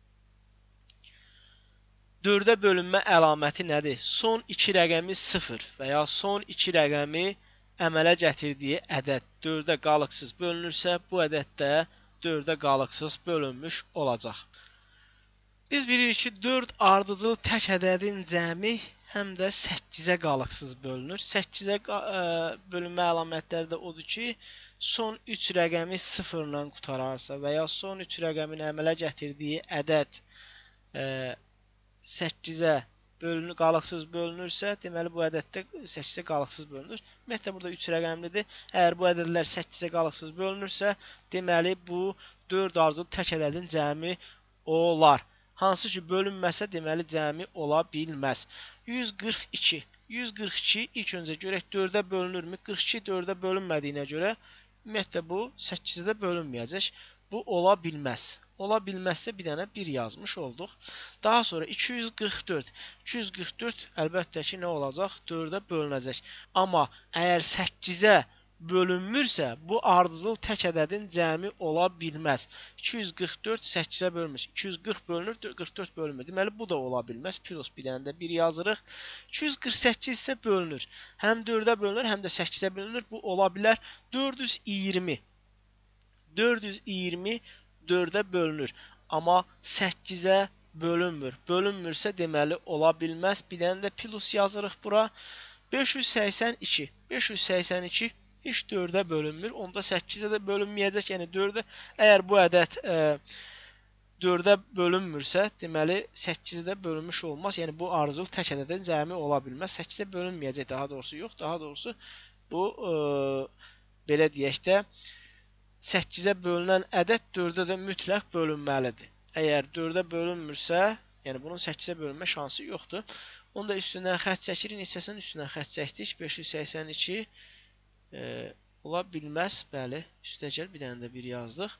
dördə bölünmə əlaməti nədir? Son iki rəqəmi sıfır və ya son iki rəqəmi əmələ gətirdiyi ədəd dördə qalıqsız bölünürsə, bu ədəd də dördə qalıqsız bölünmüş olacaq. Biz bilirik ki, dörd ardıcıl tək ədədin cəmi həm də səkkizə qalıqsız bölünür. səkkizə bölünmə əlamətləri də odur ki, son üç rəqəmi sıfırla qutararsa və ya son üç rəqəmin əmələ gətirdiyi ədəd e, səkkizə bölünür, qalıqsız bölünürsə, deməli bu ədəddə səkkizə qalıqsız bölünür. Ümumiyyətlə burada üç rəqəmlidir. Əgər bu ədədlər səkkizə qalıqsız bölünürsə, deməli bu dörd ardıcıl tək ədədin cəmi olar. Hansı ki bölünməsə, deməli cəmi ola bilməz. yüz qırx iki. yüz qırx iki ilk öncə görək dördə bölünürmü? qırx iki dördə bölünmədiyinə görə ümumiyyətlə bu səkkizə də bölünməyəcək. Bu ola bilməz. Ola bilməzsə bir dənə bir yazmış olduq. Daha sonra iki yüz qırx dörd. iki yüz qırx dörd əlbəttə ki nə olacaq? dördə bölünəcək. Amma əgər səkkizə bölünmürsə, bu ardıcıl tək ədədin cəmi ola bilməz. iki yüz qırx dörd səkkizə bölünmür. iki yüz qırx bölünür, qırx dörd bölünmür. Deməli, bu da ola bilməz. Plus bir dənə də bir yazırıq. iki yüz qırx səkkiz isə bölünür. Həm dördə bölünür, həm də səkkizə bölünür. Bu ola bilər. dörd yüz iyirmi. dörd yüz iyirmi dördə bölünür. Amma səkkizə bölünmür. Bölünmürsə, deməli, ola bilməz. Bir dənə də plus yazırıq bura. beş yüz səksən iki. beş yüz səksən iki heç dördə bölünmür. Onda səkkizə də bölünməyəcək. Yəni dördə, əgər bu ədəd e, dördə bölünmürsə, deməli səkkizdə bölünmüş olmaz. Yəni bu ardıcıl tək ədədin cəmi ola bilməz. səkkizdə bölünməyəcək, daha doğrusu yox. Daha doğrusu bu e, belə deyək də səkkizə bölünən ədəd dördə də mütləq bölünməlidir. Əgər dördə bölünmürsə, yəni bunun səkkizə bölünmə şansı yoxdur. Onu da üstündən xətt çəkirik. Neçəsinin üstündən xətt çəkdik? beş yüz səksən iki e, ola bilməz. Bəli, üstə gəl. Bir dənə də bir yazdıq.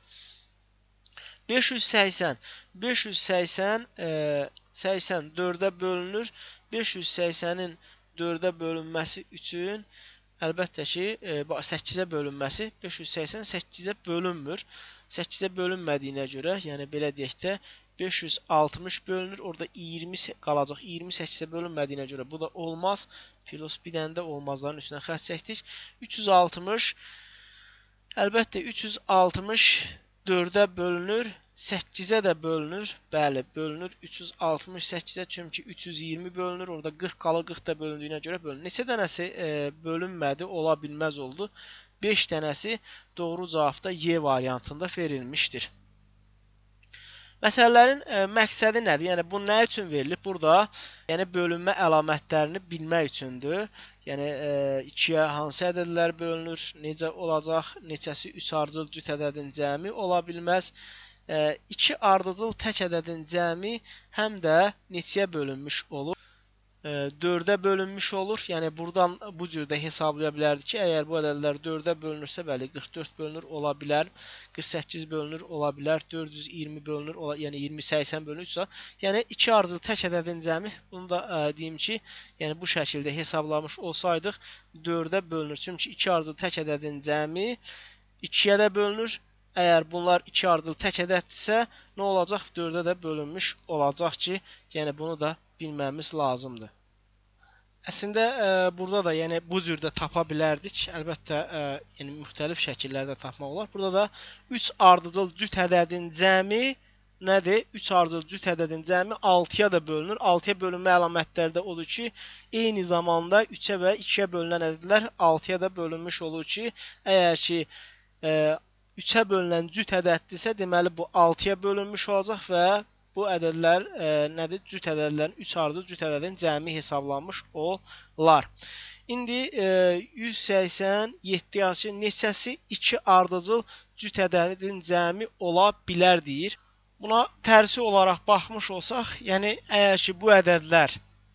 beş yüz səksən. beş yüz səksən e, səksən dördə bölünür. beş yüz səksənin dördə bölünməsi üçün əlbəttə ki, e, səkkizə bölünməsi beş yüz səksən səkkizə bölünmür. səkkizə bölünmədiyinə görə, yəni belə deyək də beş yüz altmış bölünür. Orada iyirmi qalacaq. iyirmi səkkizə bölünmədiyinə görə bu da olmaz. Plus bir dənə də olmazların üstünə xətt çəkdik. üç yüz altmış əlbəttə üç yüz altmış dördə bölünür. səkkizə də bölünür. Bəli, bölünür. üç yüz altmış səkkizə çünki üç yüz iyirmi bölünür. Orada qırx qalır. qırx da bölündüyünə görə bölünür. Neçə dənəsi e, bölünmədi, ola bilməz oldu. beş dənəsi doğru cavabda Y variantında verilmişdir. Məsələlərin e, məqsədi nədir? Yəni bu nə üçün verilib? Burada yəni bölünmə əlamətlərini bilmək üçündür. Yəni e, ikiyə hansı ədədlər bölünür, necə olacaq, neçəsi üç ardıcıl cüt ədədin cəmi ola bilməz. E, iki ardıcıl tək ədədin cəmi həm də neçəyə bölünmüş olur? dördə bölünmüş olur. Yəni buradan bu cürdə hesablaya bilərdik ki, əgər bu ədədlər dördə bölünürsə, bəli qırx dörd bölünür ola bilər, qırx səkkiz bölünür ola bilər, dörd yüz iyirmi bölünür, ola, yəni iyirmi səksən bölünür. Yəni iki ardıcıl tək ədədin cəmi, bunu da ə, deyim ki, yəni bu şəkildə hesablamış olsaydıq dördə bölünür. Çünki iki ardıcıl tək ədədin cəmi ikiyə də bölünür. Əgər bunlar iki ardıcıl tək ədəddirsə, nə olacaq? dördə də bölünmüş olacaq ki, yəni bunu da bilməmiz lazımdır. Əslində e, burada da yəni bu cürdə tapa bilərdik. Əlbəttə e, yəni müxtəlif şəkillərdə tapmaq olar. Burada da üç ardıcıl cüt ədədin cəmi nədir? üç ardıcıl cüt ədədin cəmi altıya da bölünür. altıya bölünmə əlamətləri də odur ki, eyni zamanda üçə və ikiyə bölünən ədədlər altıya da bölünmüş olur ki, əgər ki e, üçə bölünən cüt ədəddirsə, deməli bu altıya bölünmüş olacaq və bu ədədlər e, nədir? Cüt ədədlərin üç ardıcıl cüt ədədin cəmi hesablanmış olar. İndi e, yüz səksən yeddi yazı neçəsi iki ardıcıl cüt ədədin cəmi ola bilər deyir. Buna tərsi olaraq baxmış olsaq, yəni əgər ki bu ədədlər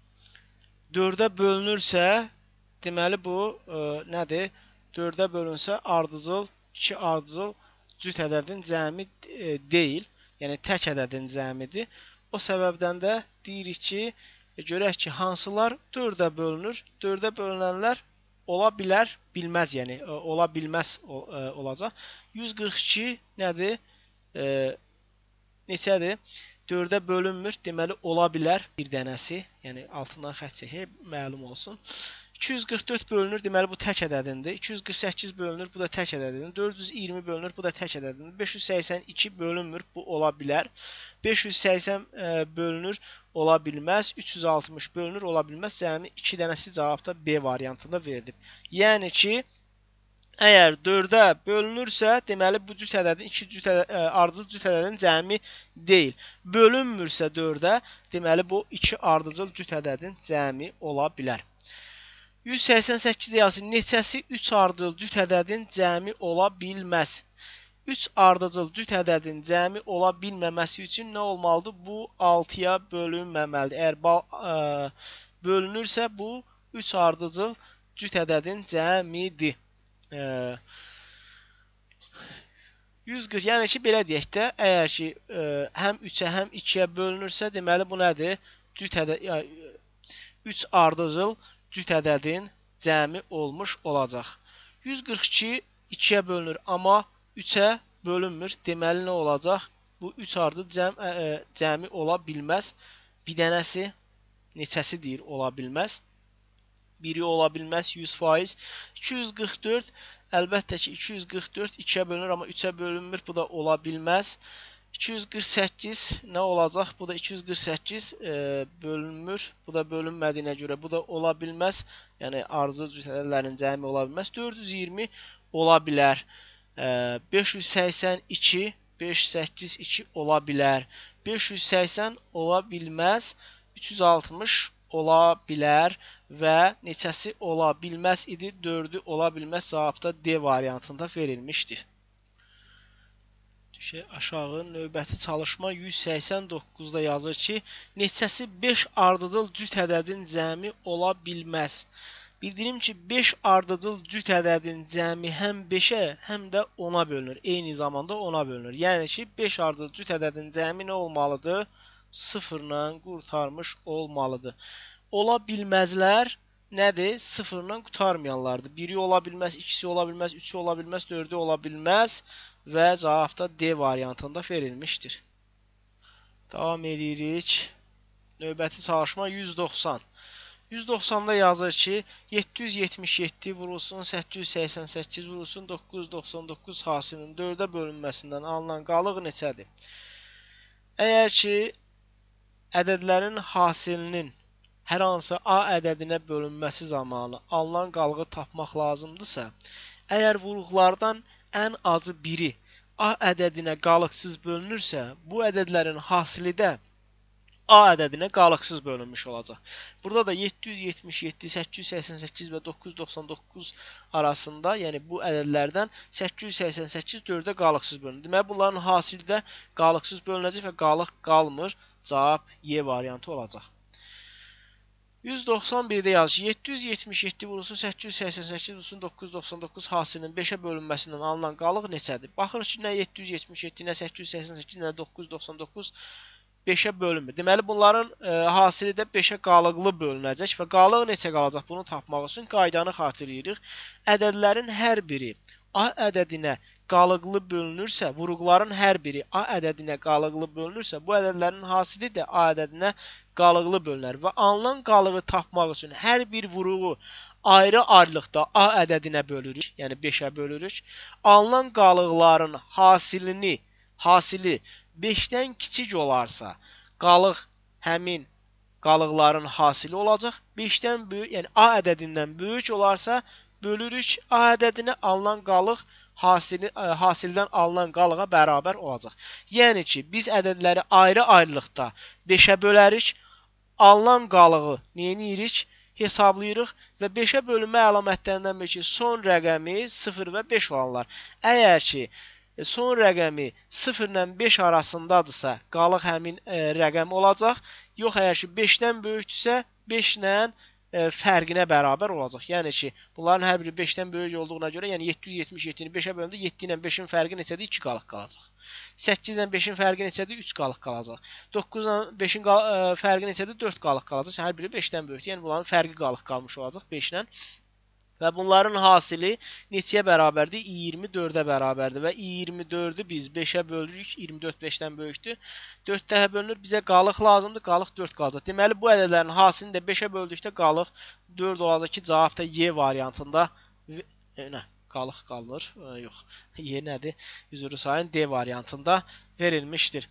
dördə bölünürsə, deməli bu e, nədir? dördə bölünsə ardıcıl iki ardıcıl cüt ədədin cəmi e, deyil. Yəni tək ədədin cəmidir. O səbəbdən də deyirik ki, görək ki, hansılar dördə bölünür. dördə bölünənlər ola bilər, bilməz, yəni ola bilməz olacaq. yüz qırx iki nədir? E, neçədir? dördə bölünmür, deməli ola bilər bir dənəsi. Yəni altından xətt çəkək, məlum olsun. iki yüz qırx dörd bölünür, deməli bu tək ədədindir. iki yüz qırx səkkiz bölünür, bu da tək ədədindir. dörd yüz iyirmi bölünür, bu da tək ədədindir. beş yüz səksən iki bölünmür, bu ola bilər. beş yüz səksən e, bölünür, ola bilməz. üç yüz altmış bölünür, ola bilməz. Cəmi iki dənəsi cavabda B variantında verilib. Yəni ki, əgər dördə bölünürsə, deməli bu cüt ədədin iki cüt ədəd, e, ardıcıl cüt ədədin cəmi deyil. Bölünmürsə dördə, deməli bu iki ardıcıl cüt ədədin cəmi ola bilər. yüz səksən səkkiz yazı neçəsi üç ardıcıl cüt ədədin cəmi ola bilməz? üç ardıcıl cüt ədədin cəmi ola bilməməsi üçün nə olmalıdır? Bu altıya bölünməməlidir. Əgər ə, bölünürsə, bu üç ardıcıl cüt ədədin cəmidir. Ə, yüz qırx, yəni ki, belə deyək də, əgər ki, ə, həm üçə, həm ikiyə bölünürsə, deməli bu nədir? Cüt ədəd, üç ardıcıl cüt ədədin cəmi olmuş olacaq. yüz qırx iki ikiyə bölünür, amma üçə bölünmür. Deməli nə olacaq? Bu üç ardıcıl cəm, ə, ə, cəmi ola bilməz. Bir dənəsi neçəsi deyir ola bilməz? Biri ola bilməz yüz faiz. iki yüz qırx dörd əlbəttə ki iki yüz qırx dörd ikiyə bölünür, amma üçə bölünmür. Bu da ola bilməz. iki yüz qırx səkkiz nə olacaq? Bu da iki yüz qırx səkkiz e, bölünmür. Bu da bölünmədiyinə görə bu da ola bilməz. Yəni ardıcıl cüt ədədlərin cəmi ola bilməz. dörd yüz iyirmi ola bilər. E, beş yüz səksən iki beş, səkkiz, iki ola bilər. beş yüz səksən ola bilməz. üç yüz altmış ola bilər və neçəsi ola bilməz idi? dördü ola bilməz. Cavabda D variantında verilmişdir. Düşək aşağı. Növbəti çalışma yüz səksən doqquzda yazır ki, neçəsi beş ardıcıl cüt ədədin cəmi ola bilməz. Bildirim ki, beş ardıcıl cüt ədədin cəmi həm beşə, həm də ona bölünür. Eyni zamanda ona bölünür. Yəni ki, beş ardıcıl cüt ədədin cəmi nə olmalıdır? sıfırla qurtarmış olmalıdır. Ola bilməzlər nədir? sıfırla qurtarmayanlardır. biri ola bilməz, ikisi ola bilməz, üçü ola bilməz, dördü ola bilməz və cavabda D variantında verilmişdir. Davam edirik. Növbəti çalışma yüz doxsan. yüz doxsanda yazır ki, yeddi yüz yetmiş yeddi vurulsun səkkiz yüz səksən səkkiz vurulsun doqquz yüz doxsan doqquz hasilinin dördə bölünməsindən alınan qalıq neçədir? Əgər ki, ədədlərin hasilinin hər hansı A ədədinə bölünməsi zamanı alınan qalığı tapmaq lazımdırsa, əgər vuruqlardan ən azı biri A ədədinə qalıqsız bölünürsə, bu ədədlərin hasili də A ədədinə qalıqsız bölünmüş olacaq. Burada da yeddi yüz yetmiş yeddi, səkkiz yüz səksən səkkiz və doqquz yüz doxsan doqquz arasında, yəni bu ədədlərdən səkkiz yüz səksən səkkiz dördə qalıqsız bölünür. Deməli, bunların hasili də qalıqsız bölünəcək və qalıq qalmır. Cavab Y variantı olacaq. yüz doxsan birdə yazır. yeddi yüz yetmiş yeddi vurulsun səkkiz yüz səksən səkkiz vurulsun doqquz yüz doxsan doqquz hasilinin beşə bölünməsindən alınan qalıq neçədir? Baxırıq ki, nə yeddi yüz yetmiş yeddi, nə səkkiz yüz səksən səkkiz, nə doqquz yüz doxsan doqquz beşə bölünmür. Deməli, bunların e, hasili də beşə qalıqlı bölünəcək və qalıq neçə qalacaq? Bunu tapmaq üçün qaydanı xatırlayırıq. Ədədlərin hər biri A ədədinə qalıqlı bölünürsə, vuruqların hər biri A ədədinə qalıqlı bölünürsə, bu ədədlərin hasili də A ədədinə qalıqlı bölünər və alınan qalığı tapmaq üçün hər bir vuruğu ayrı-ayrılıqda A ədədinə bölürük, yəni beşə bölürük. Alınan qalıqların hasilini, hasili beşdən kiçik olarsa, qalıq həmin qalıqların hasili olacaq. beşdən böyük, yəni A ədədindən böyük olarsa, bölürük A ədədinə, alınan qalıq hasili, hasildən alınan qalığa bərabər olacaq. Yəni ki, biz ədədləri ayrı-ayrılıqda beşə bölərik, alınan qalığı neyinirik? Hesablayırıq və beşə bölünmə əlamətlərindən biri ki, son rəqəmi sıfır və beş olanlar. Əgər ki, son rəqəmi sıfır ilə beş arasındadırsa, qalıq həmin e, rəqəm olacaq. Yox, əgər ki, beşdən böyükdürsə, beş ilə fərqinə bərabər olacaq. Yəni ki, bunların hər biri beşdən böyük olduğuna görə, yəni yeddi yüz yetmiş yeddini beşə bölündə yeddi ilə beşin fərqi neçədir? iki qalıq qalacaq. səkkiz ilə beşin fərqi neçədir? üç qalıq qalacaq. doqquz ilə beşin fərqi neçədir? dörd qalıq qalacaq. Hər biri beşdən böyükdür. Yəni bunların fərqi qalıq qalmış olacaq beş ilə. Və bunların hasili neçəyə bərabərdir? iyirmi dördə bərabərdir və iyirmi dördü biz beşə bölürük. iyirmi dörd beşdən böyükdür. dörd dəfə bölünür. Bizə qalıq lazımdır. Qalıq dörd qalacaq. Deməli, bu ədədlərin hasilini də beşə böldükdə qalıq dörd olacaq ki, cavab da Y variantında nə? Qalıq qalır. Yox. Y nədir? Üzrü sayın D variantında verilmişdir.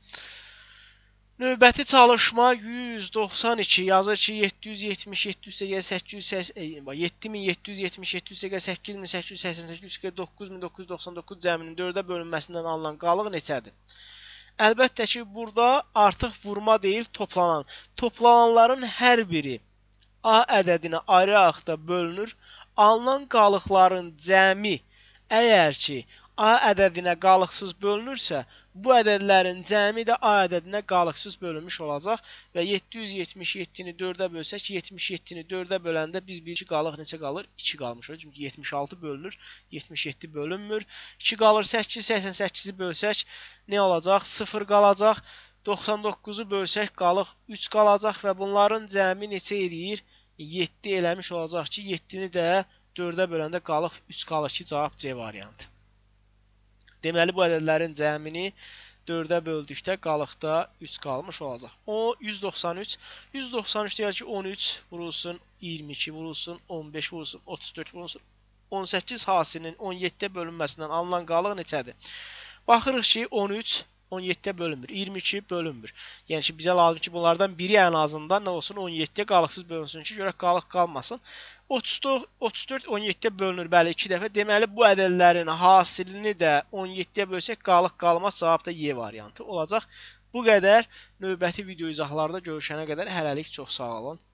Növbəti çalışma yüz doxsan iki yazır ki, yeddi yüz yetmiş yeddi səkkiz yüz səksən yeddi min yeddi yüz yetmiş yeddi səkkiz min səkkiz yüz səksən səkkiz doqquz min doqquz yüz doxsan doqquz cəminin dördə bölünməsindən alınan qalıq neçədir? Əlbəttə ki, burada artıq vurma deyil, toplanan. Toplananların hər biri A ədədinə ayrı-ayrılıqda bölünür. Alınan qalıqların cəmi əgər ki, A ədədinə qalıqsız bölünürsə, bu ədədlərin cəmi də A ədədinə qalıqsız bölünmüş olacaq və yeddi yüz yetmiş yeddini dördə bölsək, yetmiş yeddini dördə böləndə biz bir iki qalıq neçə qalır? iki qalmış olur. Çünki yetmiş altı bölünür, yetmiş yeddi bölünmür. iki qalır, səkkiz yüz səksən səkkizi bölsək nə olacaq? sıfır qalacaq. doxsan doqquzu bölsək qalıq üç qalacaq və bunların cəmi neçə eləyir? yeddi eləmiş olacaq ki, yeddini də dördə böləndə qalıq üç qalır ki, cavab C variantı. Deməli, bu ədədlərin cəmini dördə böldükdə qalıqda üç qalmış olacaq. O, yüz doxsan üç. yüz doxsan üç deyək ki, on üç vurulsun, iyirmi iki vurulsun, on beş vurulsun, otuz dörd vurulsun, on səkkiz hasilinin on yeddiyə bölünməsindən alınan qalıq neçədir? Baxırıq ki, on üç on yeddiyə bölünmür. iyirmi iki bölünmür. Yəni ki, bizə lazım ki, bunlardan biri ən azından nə olsun? on yeddiyə qalıqsız bölünsün ki, görək qalıq qalmasın. otuz dörd on yeddiyə bölünür, bəli, iki dəfə. Deməli, bu ədədlərin hasilini də on yeddiyə bölsək qalıq qalmaz. Cavab da Y variantı olacaq. Bu qədər. Növbəti video izahlarda görüşənə qədər hələlik çox sağ olun.